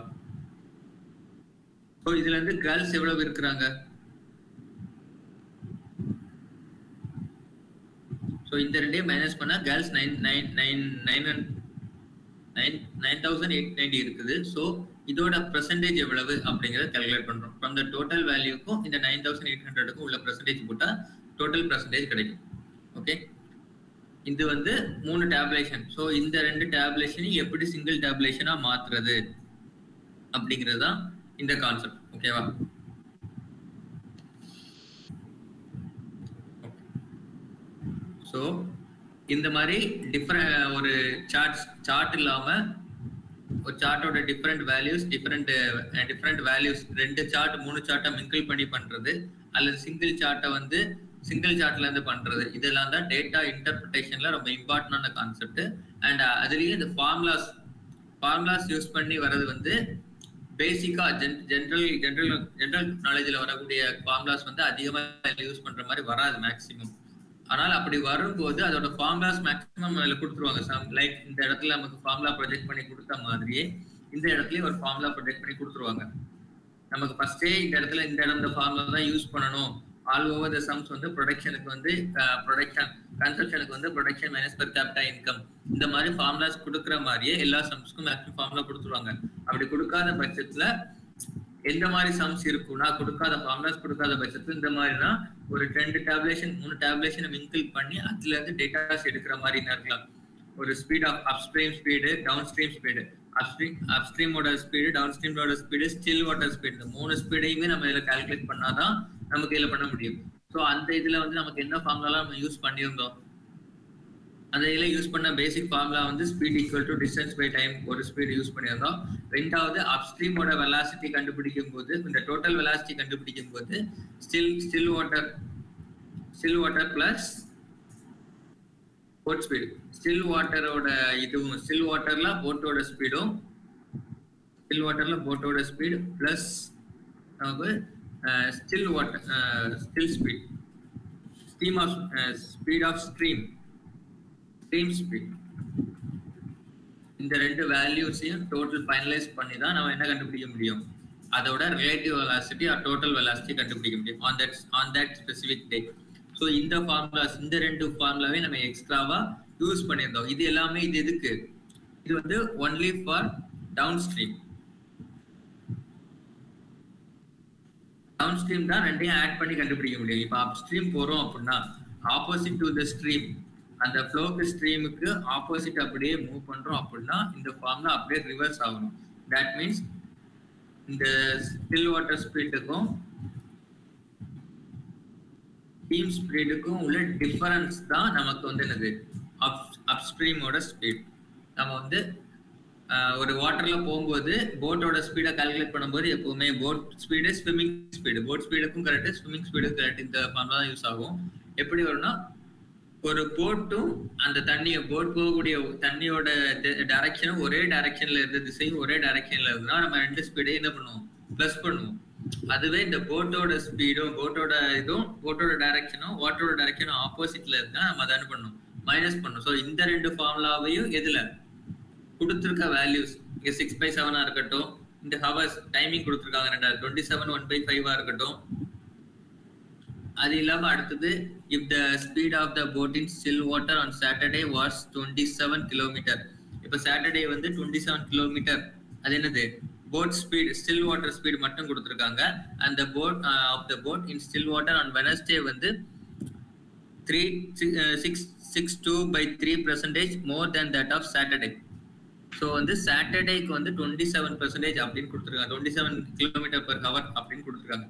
சோ இதுல இருந்து girls எவ்வளவு இருக்காங்க? சோ இந்த ரெண்டையும் மைனஸ் பண்ணா girls nine thousand eight ninety இருக்குது. சோ இதோட percentage எவ்வளவு அப்படிங்கறத கால்குலேட் பண்றோம். from the total value-க்கும் இந்த nine thousand eight hundred-க்கும் உள்ள percentage போட்டா total percentage கிடைக்கும். ஓகே, இது வந்து மூணு டேபுலேஷன். சோ இந்த ரெண்டு டேபுலேஷனை எப்படி சிங்கிள் டேபுலேஷனா மாத்துறது அப்படிங்கிறது தான் இந்த கான்செப்ட். ஓகேவா? சோ இந்த மாதிரி டிஃபரண்ட் ஒரு சார்ட் சார்ட் இல்லாம ஒரு சார்ட்டோட different values different different values ரெண்டு சார்ட் மூணு சார்ட்டை மிங்கிள் பண்ணி பண்றது அல்லது சிங்கிள் சார்ட்டை வந்து சிங்கிள் சார்ட்ல இருந்து பண்றது, இதெல்லாம் தான் டேட்டா இன்டர்பிரிட்டேஷன்ல ரொம்ப இம்பார்ட்டன்டான கான்செப்ட். அண்ட் அதுலயும் இந்த ஃபார்முலாஸ் ஃபார்முலாஸ் யூஸ் பண்ணி வர்றது வந்து பேசிக்கா ஜென்ரல் ஜென்ரல் ஜென்ரல் நாலேஜ்ல வரக்கூடிய ஃபார்முலாஸ் வந்து அதிகமா யூஸ் பண்ற மாதிரி வராது மேக்ஸிமம். ஆனால் அப்படி வரும்போது அதோட ஃபார்முலாஸ் மேக்ஸிமம் அதில் கொடுத்துருவாங்க. சம் லைக் இந்த இடத்துல நமக்கு ஃபார்முலா ப்ரொஜெக்ட் பண்ணி கொடுத்த மாதிரியே இந்த இடத்துலயும் ஒரு ஃபார்முலா ப்ரொஜெக்ட் பண்ணி கொடுத்துருவாங்க. நமக்கு ஃபர்ஸ்டே இந்த இடத்துல இந்த இடம் இந்த ஃபார்முலா தான் யூஸ் பண்ணணும். ஆல் ஓவர் த சம்ஸ் வந்து ப்ரொடக்ஷனுக்கு வந்து ப்ரொடக்ஷன் கன்சப்ஷனுக்கு வந்து production minus per capita income இந்த மாதிரி ஃபார்முலாஸ் கொடுக்குற மாதிரியே எல்லா சம்ஸ்க்கும் மேக்ஸிமம் ஃபார்முலா கொடுத்துருவாங்க. அப்படி கொடுக்காத பட்சத்துல எந்த மாதிரி சம்ஸ் இருக்கும்னா கொடுக்காத ஃபார்முலாஸ் கொடுக்காத பட்சத்துல இந்த மாதிரினா ஒரு ரெண்டு டேபுலேஷன் மூணு டேபுலேஷனை மிங்கிள் பண்ணி அதுல இருந்து டேட்டாஸ் எடுக்கிற மாதிரி இருக்கலாம். ஒரு speed of upstream speed down stream speed upstream அப்ஸ்ட்ரீமோட ஸ்பீடு டவுன் ஸ்ட்ரீமோட ஸ்பீடு ஸ்டில் வாட்டர் ஸ்பீடு இந்த மூணு ஸ்பீடையுமே நம்ம இதில் கால்குலேட் பண்ணாதான் நமக்கு இதில் பண்ண முடியும். ஸோ அந்த இதுல வந்து நமக்கு என்ன ஃபார்முலாலாம் நம்ம யூஸ் பண்ணியிருந்தோம் அந்த இதில் யூஸ் பண்ண பேசிக் ஃபார்முலா வந்து speed equal to distance by time ஒரு ஸ்பீடு யூஸ் பண்ணியிருந்தோம். ரெண்டாவது அப்ஸ்ட்ரீமோட வெலாசிட்டி கண்டுபிடிக்கும் போது இந்த டோட்டல் வெலாசிட்டி கண்டுபிடிக்கும் போது still still water still water plus boat speed still வாட்டரோட இதுவும் ஸ்டில் வாட்டர்ல போட்டோட ஸ்பீடும் ஸ்டில் வாட்டர்ல போட்டோட ஸ்பீடு பிளஸ் நமக்கு still water still speed stream of speed of stream stream speed இந்த ரெண்டு வேல்யூஸையும் டோட்டல் ஃபைனலைஸ் பண்ணி தான் நம்ம என்ன கண்டுபிடிக்க முடியும் அதோட relative velocity or total velocity கண்டுபிடிக்க முடியும் on that on that specific day. So இந்த ஃபார்முலாஸ் இந்த ரெண்டு ஃபார்முலாவே நம்ம எக்ஸ்ட்ராவா யூஸ் பண்ணியிருந்தோம். இது எல்லாமே இது எதுக்கு இது வந்து only for down stream down stream தான் ரெண்டையும் ஆட் பண்ணி கண்டுபிடிக்க முடியும். இப்போ அப் ஸ்ட்ரீம் போறோம் அப்படின்னா ஆப்போசிட் டு த ஸ்ட்ரீம் அந்த ஃப்ளோக்கு ஸ்ட்ரீமுக்கு ஆப்போசிட் அப்படியே மூவ் பண்றோம் அப்படின்னா இந்த ஃபார்முலா அப்படியே ரிவர்ஸ் ஆகணும். தட் மீன்ஸ் இந்த ஸ்டில் வாட்டர் ஸ்பீடுக்கும் ஸ்டீம் ஸ்பீடுக்கும் உள்ள டிஃபரன்ஸ் தான் நமக்கு வந்து என்னது அப் அப்ஸ்ட்ரீமோட ஸ்பீட். நம்ம வந்து ஒரு வாட்டர்ல போகும்போது போட்டோட ஸ்பீடை கால்குலேட் பண்ணும்போது எப்பவுமே boat speed swimming speed boat ஸ்பீடுக்கும் கரெக்ட் ஸ்விம்மிங் ஸ்பீடுக்கும் கரெக்ட் இந்த ஃபார்முலா தான் யூஸ் ஆகும். எப்படி வரும்னா ஒரு போட்டும் அந்த தண்ணியை போட் போகக்கூடிய தண்ணியோட டைரக்ஷனும் ஒரே டைரக்ஷன்ல இருந்த திசையும் ஒரே டைரக்ஷன்ல இருந்தா நம்ம ரெண்டு ஸ்பீடையும் என்ன பண்ணுவோம் பிளஸ் பண்ணுவோம். அதுவே இந்த போட்டோட ஸ்பீடும் போட்டோட இதுவும் போட்டோட டைரக்ஷனும் வாட்டரோட டைரக்ஷனும் ஆப்போசிட்ல இருந்தா நம்ம அதை என்ன பண்ணணும் மைனஸ் பண்ணணும். ஸோ இந்த ரெண்டு ஃபார்முலாவையும் எதுல கொடுத்துருக்க வேல்யூஸ் இங்க சிக்ஸ் பை செவனா இருக்கட்டும், இந்த ஹவர்ஸ் டைமிங் கொடுத்துருக்காங்க ரெண்டாயிரம் டுவெண்ட்டி செவன் ஒன் பை ஃபைவா இருக்கட்டும். அது இல்லாம அடுத்தது if the speed of the boat in still water on Saturday was twenty-seven kilometer. இப்ப சாட்டர்டே வந்து twenty seven கிலோமீட்டர், அது என்னது boat speed still water speed மட்டும் கொடுத்திருக்காங்க. and the boat uh, of the boat in still water on Wednesday வந்து three six six two by three percentage more than that of Saturday. So வந்து சாட்டர்டேக்கு வந்து twenty seven percentage அப்படின்னு கொடுத்துருக்காங்க, twenty seven kilometre per hour அப்படின்னு கொடுத்துருக்காங்க.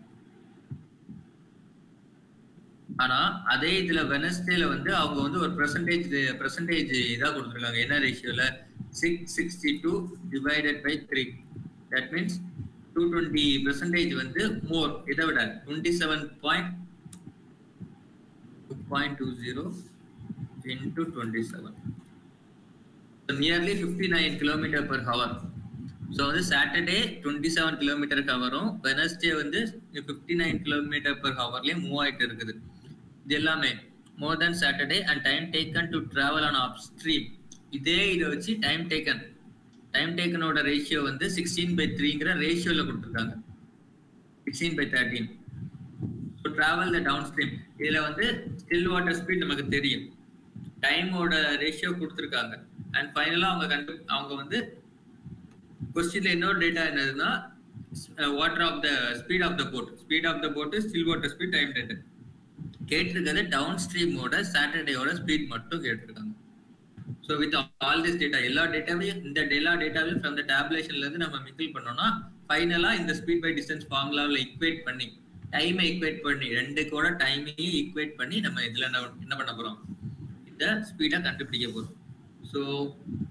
ஆனா அதே இதுல வெனஸ்டேல வந்து அவங்க வந்து ஒரு பெர்சன்டேஜ் பெர்சன்டேஜ் இதா கொடுத்துருக்காங்க. என்ன ரேஷியோல six sixty two divided by three, that means two twenty percentage வந்து மோர் இதை விட twenty seven point point two zero into twenty seven nearly fifty nine kilometre per hour. So வந்து சாட்டர்டே டுவெண்ட்டி செவன் கிலோமீட்டர் ஹவரும் Wednesday வந்து fifty nine kilometre per ஹவர்லேயும் move ஆகிட்டு இருக்குது. இது எல்லாமே more than Saturday and time taken to travel on up stream. இதே இதை வச்சு டைம் டேக்கன் டைம் டேக்கனோட ரேஷியோ வந்து சிக்ஸ்டீன் பை த்ரீங்கிற ரேஷியோவில் கொடுத்துருக்காங்க, sixteen by thirteen. So travel the down stream இதில் வந்து ஸ்டில் வாட்டர் ஸ்பீட் நமக்கு தெரியும், டைமோட ரேஷியோ கொடுத்துருக்காங்க. அண்ட் ஃபைனலாக அவங்க கண்டு அவங்க வந்து கொஸ்டின்ல இன்னொரு டேட்டா என்னதுன்னா water of the speed of the boat speed of the boat still water speed time data கேட்டிருக்கிறது டவுன் ஸ்ட்ரீமோட சாட்டர்டேயோட ஸ்பீட் மட்டும் கேட்டிருக்காங்க. So with all this data எல்லா டேட்டாவையும் இந்த எல்லா டேட்டாவையும் ஃப்ரம் த டேப்லேஷன்ல இருந்து நம்ம மிக்கிள் பண்ணோம்னா ஃபைனலாக இந்த ஸ்பீட் பை டிஸ்டன்ஸ் ஃபார்முலாவில் ஈக்குவேட் பண்ணி டைமை ஈக்குவேட் பண்ணி ரெண்டுக்கோட டைமையும் ஈக்குவேட் பண்ணி நம்ம இதில் என்ன பண்ண போகிறோம் இந்த ஸ்பீடை கண்டுபிடிக்க போகிறோம். ஸோ